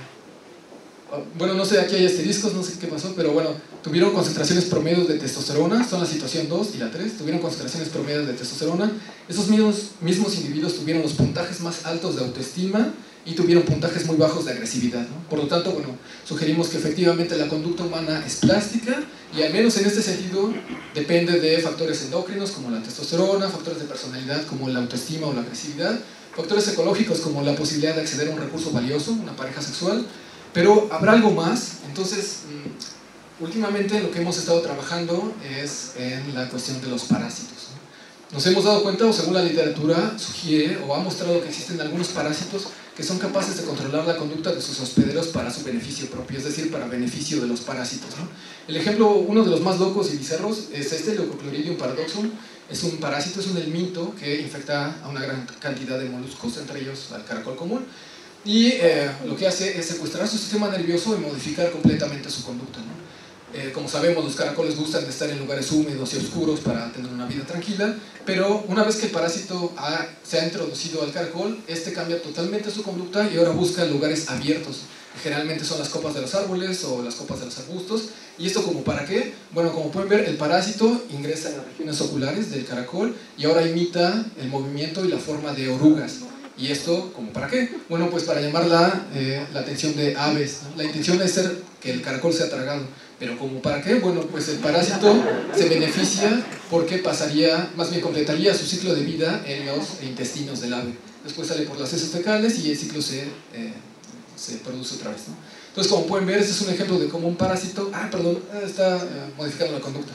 H: bueno, no sé, aquí hay asteriscos, no sé qué pasó, pero bueno, tuvieron concentraciones promedios de testosterona, son la situación 2 y la 3, tuvieron concentraciones promedios de testosterona. Esos mismos individuos tuvieron los puntajes más altos de autoestima y tuvieron puntajes muy bajos de agresividad, ¿no? Por lo tanto, bueno, sugerimos que efectivamente la conducta humana es plástica, y al menos en este sentido depende de factores endocrinos como la testosterona, factores de personalidad como la autoestima o la agresividad, factores ecológicos como la posibilidad de acceder a un recurso valioso, una pareja sexual, pero habrá algo más. Entonces, últimamente lo que hemos estado trabajando es en la cuestión de los parásitos, ¿no? Nos hemos dado cuenta, o según la literatura sugiere o ha mostrado, que existen algunos parásitos que son capaces de controlar la conducta de sus hospederos para su beneficio propio, es decir, para beneficio de los parásitos, ¿no? El ejemplo, uno de los más locos y bizarros, es este, Leucochloridium paradoxum. Es un parásito, es un helminto que infecta a una gran cantidad de moluscos, entre ellos al caracol común, y lo que hace es secuestrar su sistema nervioso y modificar completamente su conducta, ¿no? Como sabemos, los caracoles gustan de estar en lugares húmedos y oscuros para tener una vida tranquila, pero una vez que el parásito se ha introducido al caracol, este cambia totalmente su conducta y ahora busca lugares abiertos. Generalmente son las copas de los árboles o las copas de los arbustos. ¿Y esto como para qué? Bueno, como pueden ver, el parásito ingresa en las regiones oculares del caracol y ahora imita el movimiento y la forma de orugas. ¿Y esto como para qué? Bueno, pues para llamar la atención de aves, ¿no? La intención es que el caracol sea tragado. ¿Pero como para qué? Bueno, pues el parásito se beneficia porque más bien completaría su ciclo de vida en los intestinos del ave. Después sale por las heces fecales y el ciclo se produce otra vez, ¿no? Entonces, como pueden ver, este es un ejemplo de cómo un parásito está modificando la conducta.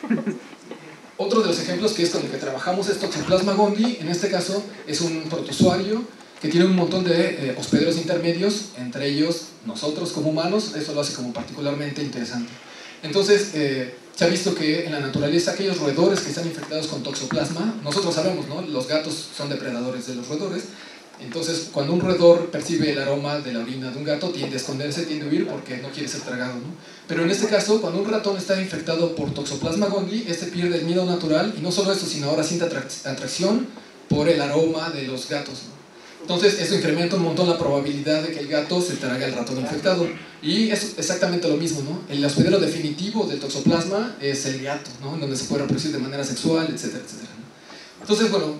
H: Otro de los ejemplos que es con el que trabajamos es Toxoplasma gondii. En este caso es un protozoario que tiene un montón de hospederos intermedios, entre ellos nosotros como humanos. Eso lo hace como particularmente interesante. Entonces, se ha visto que en la naturaleza aquellos roedores que están infectados con toxoplasma, nosotros sabemos, ¿no? Los gatos son depredadores de los roedores. Entonces, cuando un roedor percibe el aroma de la orina de un gato, tiende a esconderse, tiende a huir porque no quiere ser tragado, ¿no? Pero en este caso, cuando un ratón está infectado por Toxoplasma gondii, este pierde el miedo natural, y no solo eso, sino ahora siente atracción por el aroma de los gatos, ¿no? Entonces, eso incrementa un montón la probabilidad de que el gato se trague al ratón infectado. Y es exactamente lo mismo, ¿no? El hospedero definitivo del toxoplasma es el gato, ¿no? En donde se puede reproducir de manera sexual, etcétera, etcétera, ¿no? Entonces, bueno,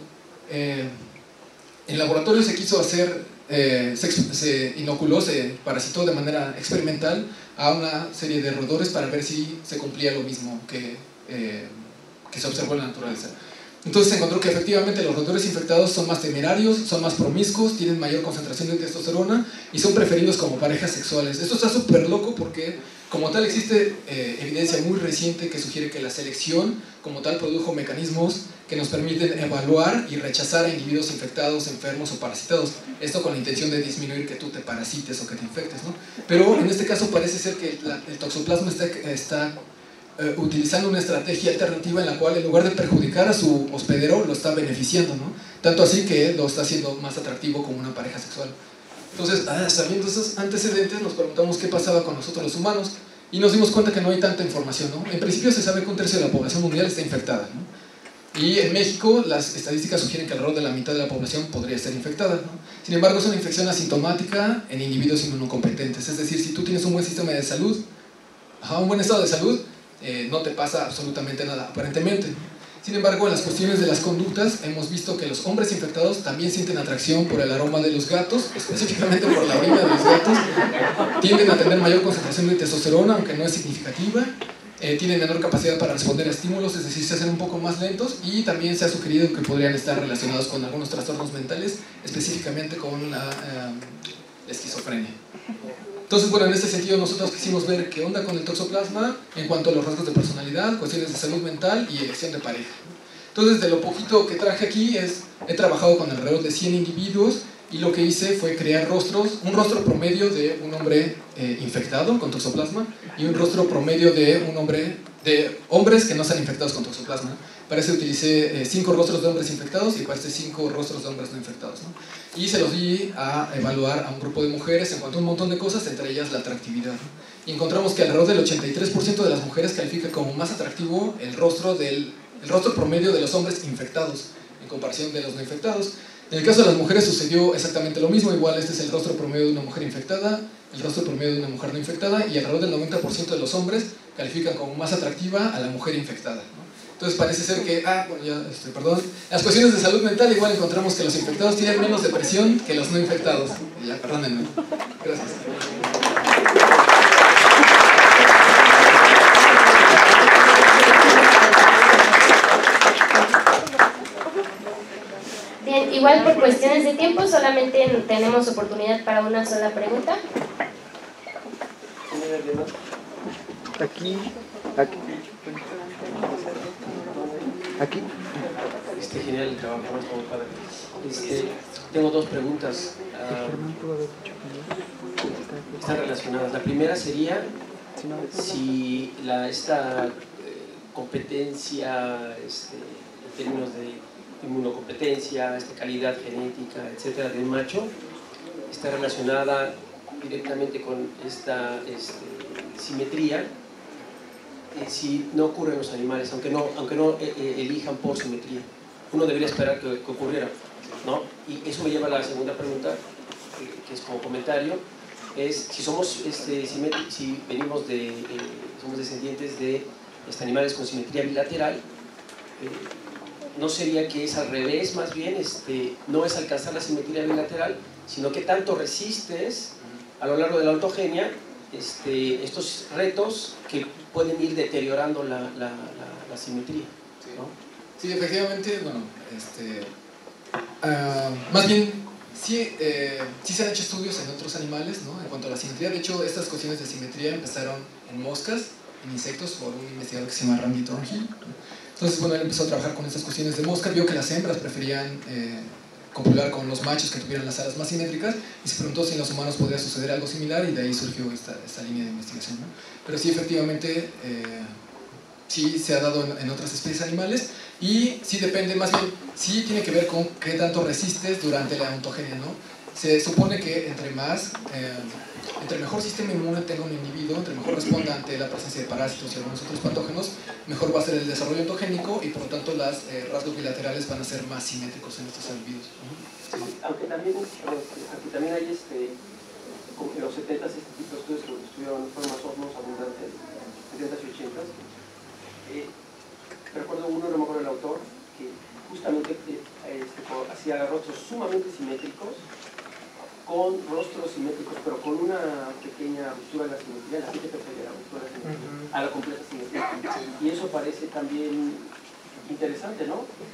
H: en laboratorio se quiso hacer, se inoculó, se parasitó de manera experimental a una serie de roedores para ver si se cumplía lo mismo que se observó en la naturaleza. Entonces se encontró que efectivamente los rotores infectados son más temerarios, son más promiscuos, tienen mayor concentración de testosterona y son preferidos como parejas sexuales. Esto está súper loco porque como tal existe evidencia muy reciente que sugiere que la selección como tal produjo mecanismos que nos permiten evaluar y rechazar a individuos infectados, enfermos o parasitados. Esto con la intención de disminuir que tú te parasites o que te infectes, ¿no? Pero en este caso parece ser que el toxoplasma está utilizando una estrategia alternativa en la cual en lugar de perjudicar a su hospedero lo está beneficiando, ¿no? Tanto así que lo está haciendo más atractivo como una pareja sexual. Entonces, sabiendo esos antecedentes, nos preguntamos qué pasaba con nosotros los humanos y nos dimos cuenta que no hay tanta información, ¿no? En principio se sabe que 1/3 de la población mundial está infectada, ¿no? Y en México las estadísticas sugieren que alrededor de la mitad de la población podría estar infectada, ¿no? Sin embargo, es una infección asintomática en individuos inmunocompetentes, es decir, si tú tienes un buen sistema de salud, un buen estado de salud, no te pasa absolutamente nada, aparentemente. Sin embargo, en las cuestiones de las conductas, hemos visto que los hombres infectados también sienten atracción por el aroma de los gatos, específicamente por la orina de los gatos, tienden a tener mayor concentración de testosterona, aunque no es significativa, tienen menor capacidad para responder a estímulos, es decir, se hacen un poco más lentos, y también se ha sugerido que podrían estar relacionados con algunos trastornos mentales, específicamente con la esquizofrenia. Entonces, bueno, en este sentido nosotros quisimos ver qué onda con el toxoplasma en cuanto a los rasgos de personalidad, cuestiones de salud mental y elección de pareja. Entonces, de lo poquito que traje aquí he trabajado con alrededor de 100 individuos y lo que hice fue crear un rostro promedio de un hombre infectado con toxoplasma y un rostro promedio de hombres que no están infectados con toxoplasma. Para eso utilicé 5 rostros de hombres infectados y 5 rostros de hombres no infectados, ¿no? Y se los di a evaluar a un grupo de mujeres en cuanto a un montón de cosas, entre ellas la atractividad, ¿no? Y encontramos que alrededor del 83% de las mujeres califica como más atractivo el rostro promedio de los hombres infectados en comparación de los no infectados. En el caso de las mujeres sucedió exactamente lo mismo, igual este es el rostro promedio de una mujer infectada, el rostro promedio de una mujer no infectada, y alrededor del 90% de los hombres califican como más atractiva a la mujer infectada, ¿no? Entonces parece ser que, las cuestiones de salud mental igual encontramos que los infectados tienen menos depresión que los no infectados. Ya, perdónenme. Gracias.
A: Bien, igual por cuestiones de tiempo solamente tenemos oportunidad para una sola pregunta.
E: Aquí.
D: Genial el trabajo, ¿no? Está muy padre. Tengo 2 preguntas. Están relacionadas. La primera sería si esta competencia en términos de inmunocompetencia, calidad genética, etcétera, del macho, está relacionada directamente con esta simetría. Si no ocurre en los animales, aunque no elijan por simetría, uno debería esperar que ocurriera, ¿no? Y eso me lleva a la segunda pregunta, que es como comentario, es si somos si venimos somos descendientes de animales con simetría bilateral, ¿no sería que es al revés más bien? No es alcanzar la simetría bilateral, sino que tanto resistes a lo largo de la ontogenia estos retos que pueden ir deteriorando la simetría, ¿no?
H: Sí, efectivamente, bueno, más bien sí se han hecho estudios en otros animales, ¿no? En cuanto a la simetría. De hecho, estas cuestiones de simetría empezaron en moscas, en insectos, por un investigador que se llama Randy Thornhill. Entonces, bueno, él empezó a trabajar con estas cuestiones de mosca, vio que las hembras preferían copular con los machos que tuvieran las alas más simétricas y se preguntó si en los humanos podría suceder algo similar, y de ahí surgió esta línea de investigación, ¿no? Pero sí, efectivamente, sí se ha dado en otras especies animales, y sí depende, más bien, sí tiene que ver con qué tanto resistes durante la ontogenia, ¿no? Se supone que entre mejor sistema inmune tenga un individuo, entre mejor responda ante la presencia de parásitos y algunos otros patógenos, mejor va a ser el desarrollo ontogénico, y por lo tanto los rasgos bilaterales van a ser más simétricos en estos individuos.
D: Sí, aunque también hay como en los 70s este tipo de estudios que fueron más abundantes, 70s y 80s. Recuerdo uno, no me acuerdo el autor, que justamente hacía rostros sumamente simétricos, con rostros simétricos, pero con una pequeña ruptura de la simetría. La gente prefiere la ruptura de la simetría a la completa simetría. Y eso parece también interesante, ¿no?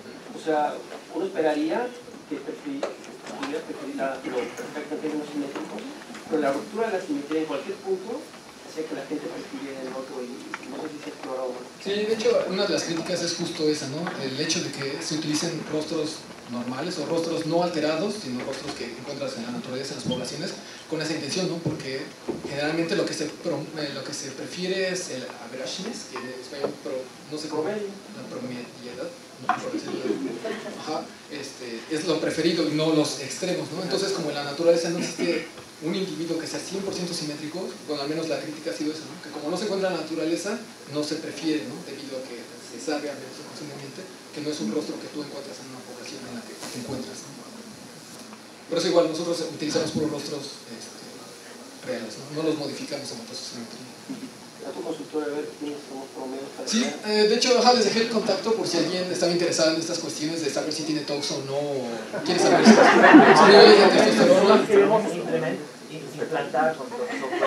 D: sea, uno esperaría que pudiera preferir lo perfectamente no simétrico, pero la ruptura de la simetría en cualquier punto hacía que la gente prefiera el otro y no sé si se explora o no.
H: Sí, de hecho, una de las críticas es justo esa, ¿no? El hecho de que se utilicen rostros normales o rostros no alterados, sino rostros que encuentras en la naturaleza, en las poblaciones, con esa intención, ¿no? Porque generalmente lo que se prefiere es el averageness, que en español no sé cómo, la promediedad, ¿no? Ajá, es lo preferido y no los extremos, ¿no? Entonces, como en la naturaleza no existe un individuo que sea 100% simétrico, bueno, al menos la crítica ha sido esa, ¿no? Que como no se encuentra en la naturaleza, no se prefiere, ¿no? Debido a que se sabe, al menos conscientemente, que no es un rostro que tú encuentras en una población en la que te encuentras, ¿no? Por eso igual nosotros utilizamos puros rostros reales, ¿no? No los modificamos en base a su simetría.
D: ¿A tu consultora a ver quiénes somos promedios para
H: Sí, de hecho, les dejé el contacto por si alguien estaba interesado en estas cuestiones de saber si tiene tox o no, o quiere saber si niveles de testosterona.
J: Queremos implantar con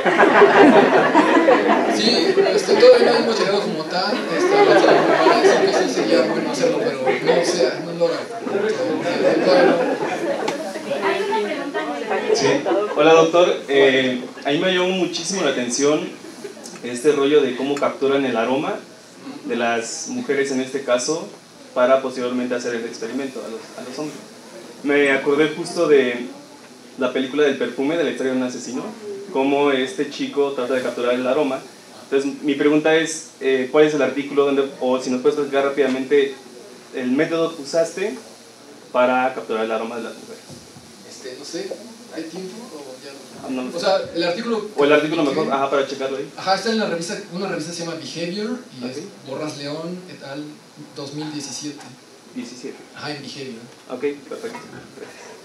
H: Sí, todavía no hemos llegado como tal, eso sí sería bueno hacerlo, pero no lo hagan.
K: Sí. Hola doctor, a mí me llamó muchísimo la atención este rollo de cómo capturan el aroma de las mujeres en este caso para posteriormente hacer el experimento a los hombres. Me acordé justo de la película del perfume, de la historia de un asesino, cómo este chico trata de capturar el aroma. Entonces mi pregunta es, ¿cuál es el artículo o si nos puedes explicar rápidamente el método que usaste para capturar el aroma de las mujeres?
H: No sé, ¿hay tiempo o ya
K: no?
H: O sea, el artículo...
K: O el artículo mejor, ajá, para checarlo ahí.
H: Ajá, está en la revista, una revista se llama Behavior y es Borras León et al. 2017.
K: 17.
H: Ajá, en Behavior.
K: Ok, perfecto. Gracias.